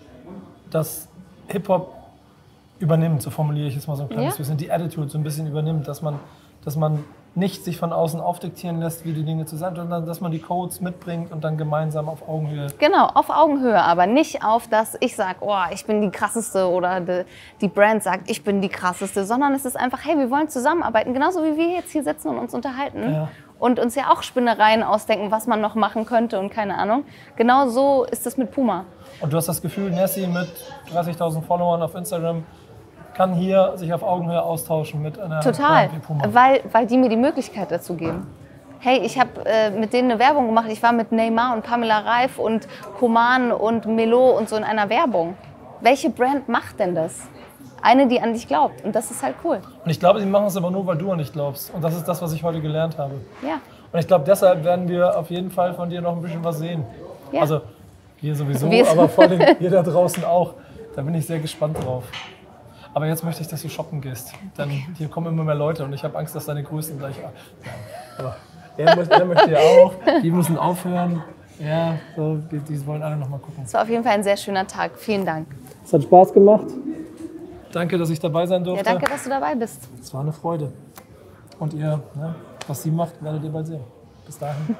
dass Hip-Hop übernimmt, so formuliere ich es mal so ein kleines Ja. bisschen, die Attitude so ein bisschen übernimmt, dass man, dass man nicht sich von außen aufdiktieren lässt, wie die Dinge zu sein, sondern dass man die Codes mitbringt und dann gemeinsam auf Augenhöhe. Genau, auf Augenhöhe, aber nicht auf, dass ich sage, oh, ich bin die krasseste oder die, die Brand sagt, ich bin die krasseste, sondern es ist einfach, hey, wir wollen zusammenarbeiten, genauso wie wir jetzt hier sitzen und uns unterhalten Ja. und uns ja auch Spinnereien ausdenken, was man noch machen könnte und keine Ahnung. Genau so ist es mit Puma. Und du hast das Gefühl, Nessie mit dreißigtausend Followern auf Instagram kann hier sich auf Augenhöhe austauschen mit einer Total, Brand wie Puma. weil, weil die mir die Möglichkeit dazu geben. Hey, ich habe äh, mit denen eine Werbung gemacht. Ich war mit Neymar und Pamela Reif und Coman und Melo und so in einer Werbung. Welche Brand macht denn das? Eine, die an dich glaubt. Und das ist halt cool. Und ich glaube, sie machen es aber nur, weil du an dich glaubst. Und das ist das, was ich heute gelernt habe. Ja. Und ich glaube, deshalb werden wir auf jeden Fall von dir noch ein bisschen was sehen. Ja. Also wir sowieso, Wir- aber vor allem ihr da draußen auch. Da bin ich sehr gespannt drauf. Aber jetzt möchte ich, dass du shoppen gehst. Denn hier kommen immer mehr Leute und ich habe Angst, dass deine Größen gleich... Ja, aber er möchte, er möchte ja auch. Die müssen aufhören. Ja, so, die, die wollen alle noch mal gucken. Es war auf jeden Fall ein sehr schöner Tag. Vielen Dank. Es hat Spaß gemacht. Danke, dass ich dabei sein durfte. Ja, danke, dass du dabei bist. Es war eine Freude. Und ihr, ne, was sie macht, werdet ihr bald sehen. Bis dahin.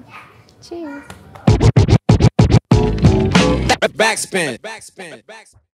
Tschüss. Backspin. Backspin. Backspin.